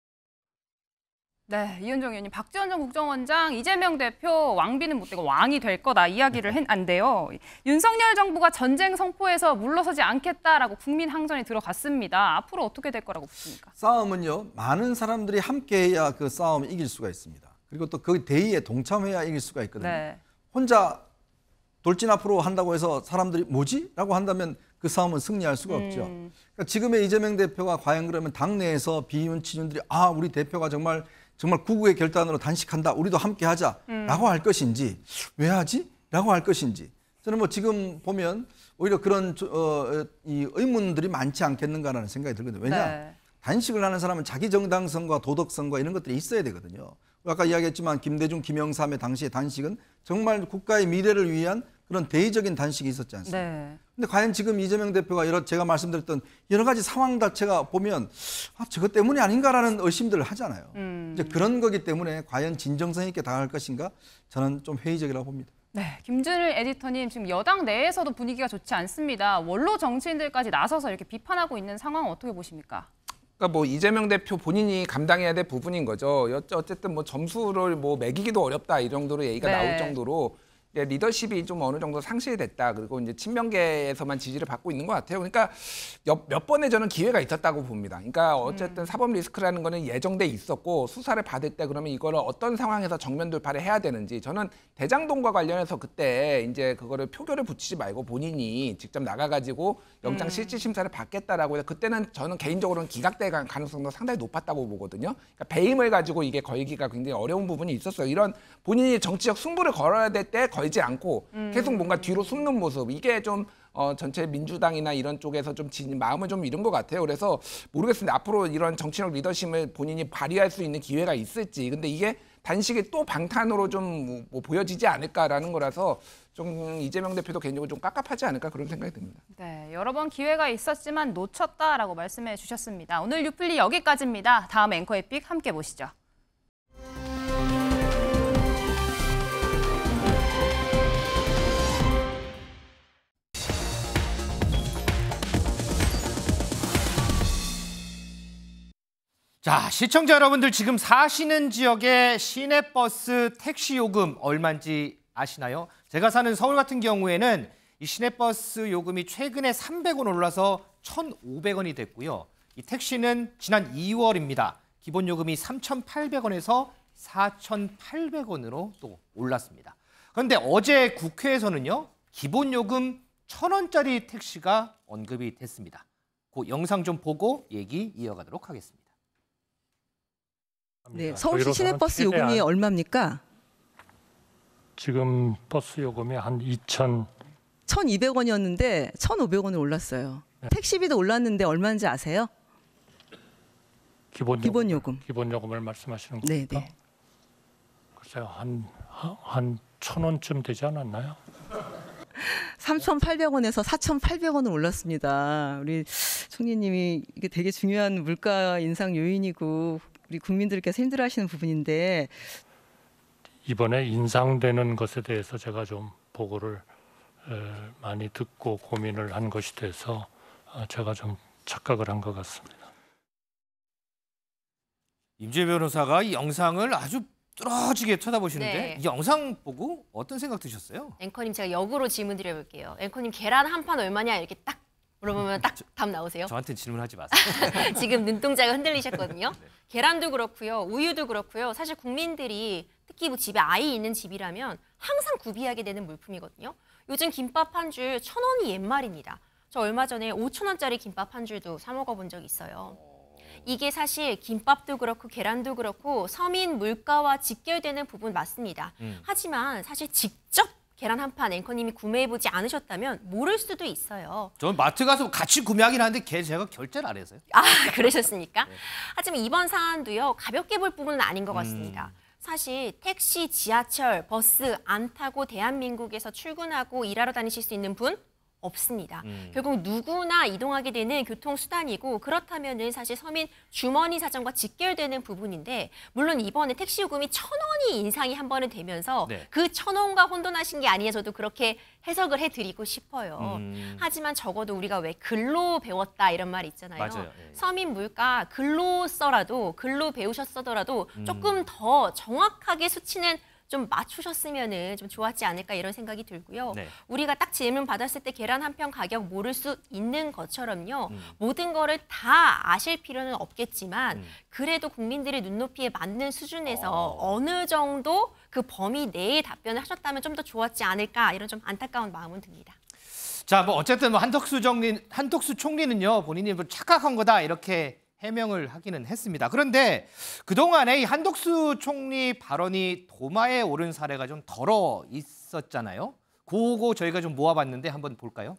네, 이현정 의원님, 박지원 전 국정원장, 이재명 대표 왕비는 못 되고 왕이 될 거다 이야기를 한데요. 윤석열 정부가 전쟁 성포에서 물러서지 않겠다라고 국민 항전이 들어갔습니다. 앞으로 어떻게 될 거라고 보십니까? 싸움은요, 많은 사람들이 함께해야 그 싸움을 이길 수가 있습니다. 그리고 또 그 대의에 동참해야 이길 수가 있거든요. 네. 혼자 돌진 앞으로 한다고 해서 사람들이 뭐지? 라고 한다면 그 싸움은 승리할 수가 없죠. 그러니까 지금의 이재명 대표가 과연 그러면 당내에서 비윤 친윤들이 우리 대표가 정말 구구의 결단으로 단식한다. 우리도 함께 하자라고 할 것인지 왜 하지? 라고 할 것인지 저는 뭐 지금 보면 오히려 그런 이 의문들이 많지 않겠는가라는 생각이 들거든요. 왜냐? 네. 단식을 하는 사람은 자기 정당성과 도덕성과 이런 것들이 있어야 되거든요. 아까 이야기했지만 김대중, 김영삼의 당시의 단식은 정말 국가의 미래를 위한 그런 대의적인 단식이 있었지 않습니까? 네. 근데 과연 지금 이재명 대표가 제가 말씀드렸던 여러 가지 상황 자체가 보면 저것 때문이 아닌가라는 의심들을 하잖아요. 이제 그런 거기 때문에 과연 진정성 있게 다가갈 것인가 저는 좀 회의적이라고 봅니다. 네, 김준일 에디터님, 지금 여당 내에서도 분위기가 좋지 않습니다. 원로 정치인들까지 나서서 이렇게 비판하고 있는 상황 어떻게 보십니까? 그러니까 뭐 이재명 대표 본인이 감당해야 될 부분인 거죠. 어쨌든 뭐 점수를 뭐 매기기도 어렵다 이 정도로 얘기가 나올 정도로 리더십이 좀 어느 정도 상실됐다. 그리고 이제 친명계에서만 지지를 받고 있는 것 같아요. 그러니까 몇 번의 저는 기회가 있었다고 봅니다. 그러니까 어쨌든 사법 리스크라는 거는 예정돼 있었고 수사를 받을 때 그러면 이거를 어떤 상황에서 정면 돌파를 해야 되는지 저는 대장동과 관련해서 그때 이제 그거를 표결을 붙이지 말고 본인이 직접 나가가지고 영장 실질 심사를 받겠다라고 해서 그때는 저는 개인적으로는 기각될 가능성도 상당히 높았다고 보거든요. 그러니까 배임을 가지고 이게 걸기가 굉장히 어려운 부분이 있었어요. 이런 본인이 정치적 승부를 걸어야 될 때 걸지 않고 계속 뭔가 뒤로 숨는 모습 이게 좀 전체 민주당이나 이런 쪽에서 좀 마음을 좀 잃은 것 같아요. 그래서 모르겠습니다. 앞으로 이런 정치적 리더십을 본인이 발휘할 수 있는 기회가 있을지. 근데 이게 단식이 또 방탄으로 좀 뭐 보여지지 않을까라는 거라서 좀 이재명 대표도 개인적으로 좀 깝깝하지 않을까 그런 생각이 듭니다. 네, 여러 번 기회가 있었지만 놓쳤다라고 말씀해 주셨습니다. 오늘 뉴플리 여기까지입니다. 다음 앵커의 픽 함께 보시죠. 자, 시청자 여러분들 지금 사시는 지역의 시내버스 택시 요금 얼마인지 아시나요? 제가 사는 서울 같은 경우에는 이 시내버스 요금이 최근에 300원 올라서 1,500원이 됐고요. 이 택시는 지난 2월입니다. 기본 요금이 3,800원에서 4,800원으로 또 올랐습니다. 그런데 어제 국회에서는요, 기본 요금 1,000원짜리 택시가 언급이 됐습니다. 그 영상 좀 보고 얘기 이어가도록 하겠습니다. 네, 서울시 시내버스 요금이 얼마입니까? 지금 버스 요금이 한 1,200원이었는데 1,500원을 올랐어요. 네. 택시비도 올랐는데 얼마인지 아세요? 기본 요금. 기본 요금을 말씀하시는 겁니까? 네, 네. 글쎄요, 한 1,000원쯤 되지 않았나요? 3,800원에서 4,800원을 올랐습니다. 우리 총리님이 이게 되게 중요한 물가 인상 요인이고 우리 국민들께서 힘들어하시는 부분인데 이번에 인상되는 것에 대해서 제가 좀 보고를 많이 듣고 고민을 한 것이 돼서 제가 좀 착각을 한 것 같습니다. 임지혜 변호사가 이 영상을 아주 뚫어지게 쳐다보시는데 네. 이 영상 보고 어떤 생각 드셨어요? 앵커님 제가 역으로 질문 드려볼게요. 앵커님 계란 한 판 얼마냐 이렇게 딱 물어보면 딱 답 나오세요? 저한테 질문하지 마세요. 지금 눈동자가 흔들리셨거든요. 계란도 그렇고요. 우유도 그렇고요. 사실 국민들이 특히 뭐 집에 아이 있는 집이라면 항상 구비하게 되는 물품이거든요. 요즘 김밥 한 줄 1,000원이 옛말입니다. 저 얼마 전에 5,000원짜리 김밥 한 줄도 사 먹어본 적이 있어요. 이게 사실 김밥도 그렇고 계란도 그렇고 서민 물가와 직결되는 부분 맞습니다. 하지만 사실 직접 계란 한 판 앵커님이 구매해보지 않으셨다면 모를 수도 있어요. 저는 마트 가서 같이 구매하긴 하는데 제가 결제를 안 해서요. 아, 그러셨습니까? 하지만 이번 사안도요, 가볍게 볼 부분은 아닌 것 같습니다. 사실 택시, 지하철, 버스 안 타고 대한민국에서 출근하고 일하러 다니실 수 있는 분 없습니다. 결국 누구나 이동하게 되는 교통수단이고 그렇다면은 사실 서민 주머니 사정과 직결되는 부분인데 물론 이번에 택시 요금이 1,000원이 인상이 한 번은 되면서 네. 그 1,000원과 혼돈하신 게 아니냐 저도 그렇게 해석을 해드리고 싶어요. 하지만 적어도 우리가 왜 글로 배웠다 이런 말 있잖아요. 맞아요. 서민 물가 글로 써라도 글로 배우셨더라도 조금 더 정확하게 수치는 좀 맞추셨으면은 좀 좋았지 않을까 이런 생각이 들고요. 네. 우리가 딱 질문 받았을 때 계란 한 편 가격 모를 수 있는 것처럼요. 모든 거를 다 아실 필요는 없겠지만 그래도 국민들의 눈높이에 맞는 수준에서 어느 정도 그 범위 내에 답변을 하셨다면 좀 더 좋았지 않을까 이런 좀 안타까운 마음은 듭니다. 자, 뭐 어쨌든 뭐 한덕수 총리는요 본인이 뭐 착각한 거다 이렇게 해명을 하기는 했습니다. 그런데 그동안에 이 한덕수 총리 발언이 도마에 오른 사례가 좀 덜어 있었잖아요. 그거 저희가 좀 모아봤는데 한번 볼까요?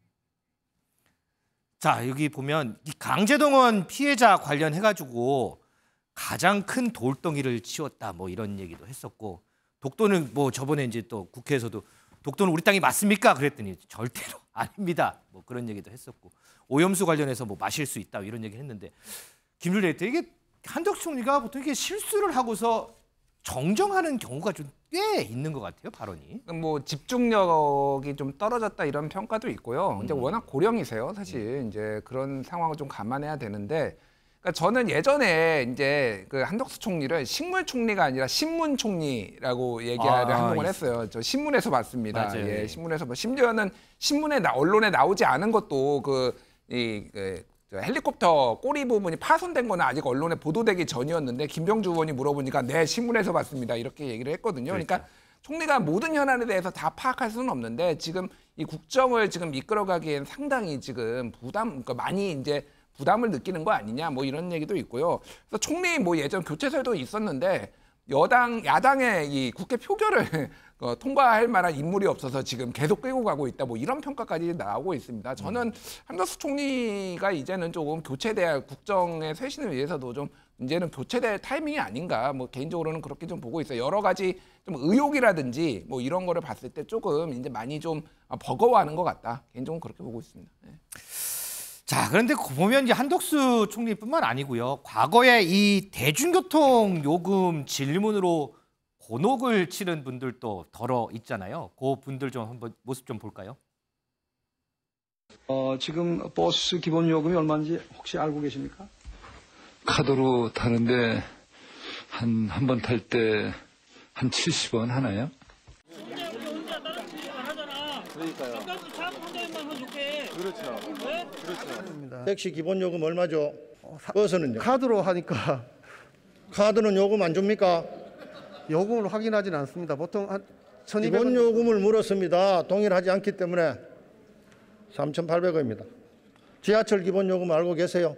자, 여기 보면 이 강제동원 피해자 관련해가지고 가장 큰 돌덩이를 치웠다 뭐 이런 얘기도 했었고 독도는 뭐 저번에 이제 또 국회에서도 독도는 우리 땅이 맞습니까? 그랬더니 절대로 아닙니다. 뭐 그런 얘기도 했었고 오염수 관련해서 뭐 마실 수 있다 이런 얘기 했는데 김준일 대표 이게 한덕수 총리가 보통 이게 실수를 하고서 정정하는 경우가 좀 꽤 있는 것 같아요 발언이. 뭐 집중력이 좀 떨어졌다 이런 평가도 있고요. 이제 워낙 고령이세요 사실 이제 그런 상황을 좀 감안해야 되는데. 그러니까 저는 예전에 이제 그 한덕수 총리를 식물 총리가 아니라 신문 총리라고 얘기를 한동안 했어요. 저 신문에서 봤습니다. 맞아요. 예, 신문에서 뭐 심지어는 신문에 언론에 나오지 않은 것도 저 헬리콥터 꼬리 부분이 파손된 거는 아직 언론에 보도되기 전이었는데 김병주 의원이 물어보니까 네 신문에서 봤습니다 이렇게 얘기를 했거든요. 그러니까 총리가 모든 현안에 대해서 다 파악할 수는 없는데 지금 이 국정을 지금 이끌어가기엔 상당히 지금 그러니까 많이 이제 부담을 느끼는 거 아니냐 뭐 이런 얘기도 있고요. 그래서 총리 뭐 예전 교체설도 있었는데 야당의 이 국회 표결을 통과할 만한 인물이 없어서 지금 계속 끌고 가고 있다 뭐 이런 평가까지 나오고 있습니다. 저는 한덕수 총리가 이제는 조금 교체돼야 국정의 쇄신을 위해서도 좀 이제는 교체될 타이밍이 아닌가 뭐 개인적으로는 그렇게 좀 보고 있어요. 여러 가지 좀 의혹이라든지 뭐 이런 거를 봤을 때 조금 이제 많이 좀 버거워하는 것 같다. 개인적으로 그렇게 보고 있습니다. 네. 자, 그런데 보면 이제 한덕수 총리뿐만 아니고요. 과거에 이 대중교통 요금 질문으로 곤혹을 치른 분들도 덜어 있잖아요. 그 분들 좀 한번 모습 좀 볼까요? 지금 버스 기본 요금이 얼마인지 혹시 알고 계십니까? 카드로 타는데 한 번 탈 때 한 70원 하나요? 그러니까요. 그렇죠. 그렇죠. 택시 기본 요금 얼마죠? 버스는요? 카드로 하니까 카드는 요금 안 줍니까? 요금을 확인하지는 않습니다. 보통 한 1,200원 기본 요금을 물었습니다. 동일하지 않기 때문에 3,800원입니다. 지하철 기본 요금 알고 계세요?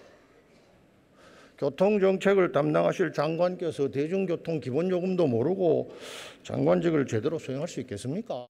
교통정책을 담당하실 장관께서 대중교통 기본 요금도 모르고 장관직을 제대로 수행할 수 있겠습니까?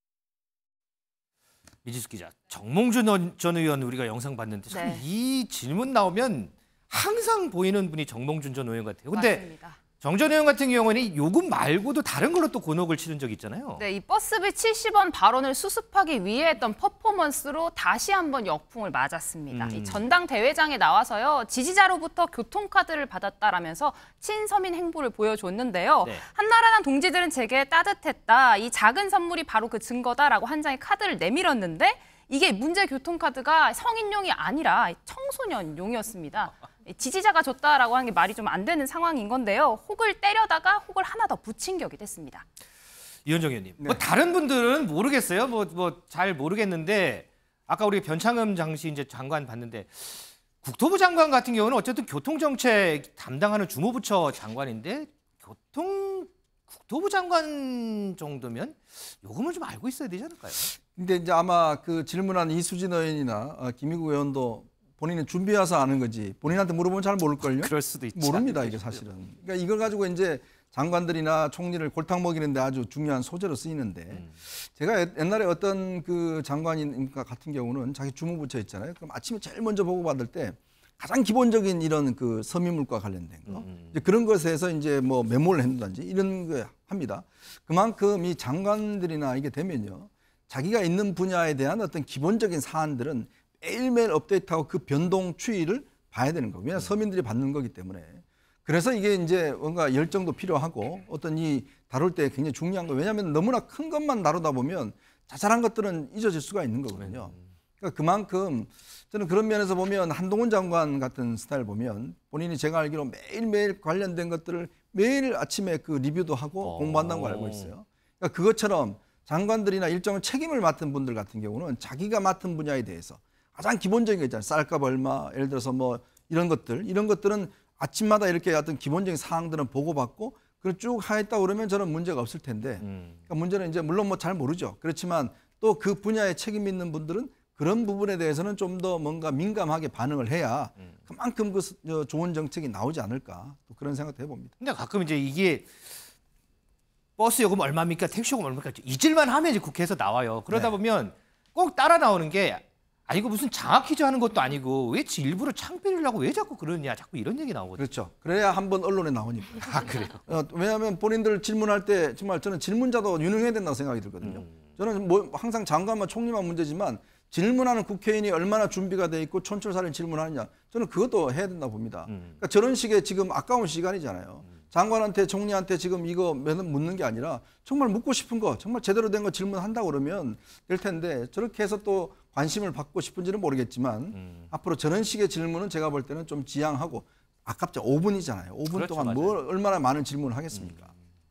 미지수 기자, 정몽준 전 의원 우리가 영상 봤는데 참 이 질문 나오면 항상 보이는 분이 정몽준 전 의원 같아요. 근데 맞습니다. 정 전 의원 같은 경우에는 요금 말고도 다른 걸로 또 곤혹을 치른 적이 있잖아요. 네, 이 버스비 70원 발언을 수습하기 위해 했던 퍼포먼스로 다시 한번 역풍을 맞았습니다. 이 전당대회장에 나와서요. 지지자로부터 교통카드를 받았다라면서 친서민 행보를 보여줬는데요. 네. 한나라당 동지들은 제게 따뜻했다. 이 작은 선물이 바로 그 증거다라고 한 장의 카드를 내밀었는데 이게 문제 교통카드가 성인용이 아니라 청소년용이었습니다. 지지자가 줬다라고 하는 게 말이 좀 안 되는 상황인 건데요. 혹을 때려다가 혹을 하나 더 붙인 격이 됐습니다. 이현정 의원님, 뭐 다른 분들은 모르겠어요. 뭐 잘 모르겠는데 아까 우리 변창흠 당시 이제 장관 봤는데 국토부 장관 같은 경우는 어쨌든 교통정책 담당하는 주무부처 장관인데 국토부 장관 정도면 요금을 좀 알고 있어야 되지 않을까요? 근데 이제 아마 그 질문한 이수진 의원이나 김희구 의원도 본인은 준비해서 아는 거지 본인한테 물어보면 잘 모를걸요? 그럴 수도 있죠. 모릅니다, 이게 사실은. 그러니까 이걸 가지고 이제 장관들이나 총리를 골탕 먹이는데 아주 중요한 소재로 쓰이는데 제가 옛날에 어떤 그 장관인 같은 경우는 자기 주무부처 있잖아요. 그럼 아침에 제일 먼저 보고받을 때 가장 기본적인 이런 그 서민물과 관련된 거 이제 그런 것에서 이제 뭐 메모를 한다든지 이런 거 합니다. 그만큼 이 장관들이나 이게 되면요. 자기가 있는 분야에 대한 어떤 기본적인 사안들은 매일매일 업데이트하고 그 변동 추이를 봐야 되는 거고 왜냐하면 서민들이 받는 거기 때문에 그래서 이게 이제 뭔가 열정도 필요하고 어떤 이 다룰 때 굉장히 중요한 거 왜냐하면 너무나 큰 것만 다루다 보면 자잘한 것들은 잊어질 수가 있는 거거든요. 그러니까 그만큼 저는 그런 면에서 보면 한동훈 장관 같은 스타일 보면 본인이 제가 알기로 매일매일 관련된 것들을 매일 아침에 그 리뷰도 하고 공부한다는 걸 알고 있어요. 그러니까 그것처럼 장관들이나 일정한 책임을 맡은 분들 같은 경우는 자기가 맡은 분야에 대해서 가장 기본적인 거 있잖아요. 쌀값 얼마, 예를 들어서 뭐 이런 것들은 아침마다 이렇게 어떤 기본적인 사항들은 보고받고 그걸 쭉 하였다 그러면 저는 문제가 없을 텐데 그러니까 문제는 이제 물론 뭐 잘 모르죠. 그렇지만 또 그 분야에 책임 있는 분들은 그런 부분에 대해서는 좀 더 뭔가 민감하게 반응을 해야 그만큼 그 좋은 정책이 나오지 않을까 또 그런 생각도 해봅니다. 근데 가끔 이제 이게 버스 요금 얼마입니까? 택시 요금 얼마입니까? 잊을만 하면 이제 국회에서 나와요. 그러다 보면 꼭 따라 나오는 게 이거 무슨 장학 퀴즈 하는 것도 아니고 왜 일부러 창피를 하고 왜 자꾸 그러냐 자꾸 이런 얘기 나오거든요. 그렇죠. 그래야 한번 언론에 나오니까. 그래요? 왜냐하면 본인들 질문할 때 정말 저는 질문자도 유능해야 된다고 생각이 들거든요. 저는 뭐 항상 장관만 총리만 문제지만 질문하는 국회의원이 얼마나 준비가 돼 있고 촌철살인 질문하느냐 저는 그것도 해야 된다고 봅니다. 그러니까 저런 식의 지금 아까운 시간이잖아요. 장관한테 총리한테 지금 이거 매번 묻는 게 아니라 정말 묻고 싶은 거 정말 제대로 된 거 질문한다고 그러면 될 텐데 저렇게 해서 또 관심을 받고 싶은지는 모르겠지만 앞으로 저런 식의 질문은 제가 볼 때는 좀 지양하고 아깝죠. 5분이잖아요. 5분 그렇죠, 동안 맞아요. 뭘 얼마나 많은 질문을 하겠습니까?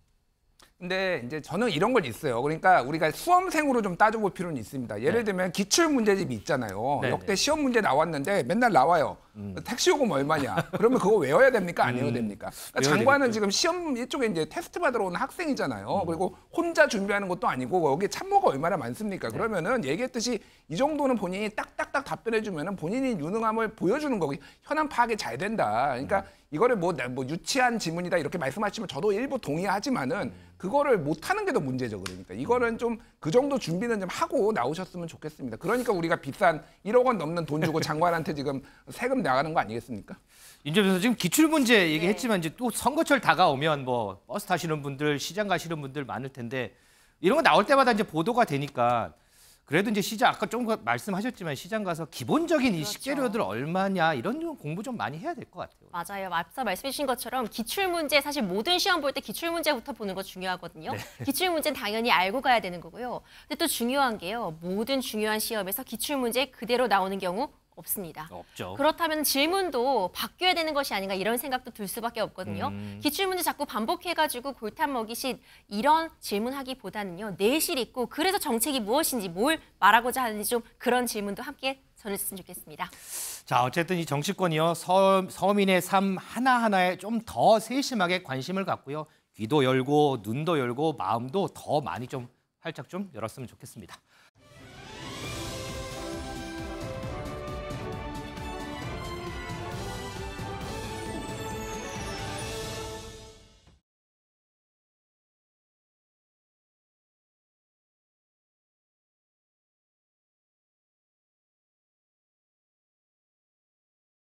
근데 이제 저는 이런 건 있어요. 그러니까 우리가 수험생으로 좀 따져볼 필요는 있습니다. 예를 들면 기출 문제집이 있잖아요. 네, 역대 시험 문제 나왔는데 맨날 나와요. 택시 요금 얼마냐? 그러면 그거 외워야 됩니까? 안 외워야 됩니까? 그러니까 장관은 지금 시험 이쪽에 이제 테스트 받으러 온 학생이잖아요. 그리고 혼자 준비하는 것도 아니고 여기 참모가 얼마나 많습니까? 그러면은 얘기했듯이 이 정도는 본인이 딱딱딱 답변해주면은 본인이 유능함을 보여주는 거고 현안 파악이 잘 된다. 그러니까 이거를 뭐 유치한 지문이다 이렇게 말씀하시면 저도 일부 동의하지만은 그거를 못하는 게 더 문제죠. 그러니까 이거는 좀 그 정도 준비는 좀 하고 나오셨으면 좋겠습니다. 그러니까 우리가 비싼 1억 원 넘는 돈 주고 장관한테 지금 세금 나가는 거 아니겠습니까? 윤 변호사 지금 기출문제 얘기했지만 이제 또 선거철 다가오면 뭐 버스 타시는 분들, 시장 가시는 분들 많을 텐데 이런 거 나올 때마다 이제 보도가 되니까 그래도 이제 시장 아까 좀 말씀하셨지만 시장 가서 기본적인 이 식재료들 얼마냐 이런 공부 좀 많이 해야 될 것 같아요. 맞아요. 앞서 말씀해 주신 것처럼 기출문제 사실 모든 시험 볼 때 기출문제부터 보는 거 중요하거든요. 네. 기출문제는 당연히 알고 가야 되는 거고요. 근데 또 중요한 게요. 모든 중요한 시험에서 기출문제 그대로 나오는 경우 없습니다. 없죠. 그렇다면 질문도 바뀌어야 되는 것이 아닌가 이런 생각도 들 수밖에 없거든요. 기출문제 자꾸 반복해가지고 골탕 먹이신 이런 질문하기보다는요. 내실 있고 그래서 정책이 무엇인지 뭘 말하고자 하는지 좀 그런 질문도 함께 전해줬으면 좋겠습니다. 자, 어쨌든 이 정치권이요. 서민의 삶 하나하나에 좀 더 세심하게 관심을 갖고요. 귀도 열고 눈도 열고 마음도 더 많이 좀 활짝 좀 열었으면 좋겠습니다.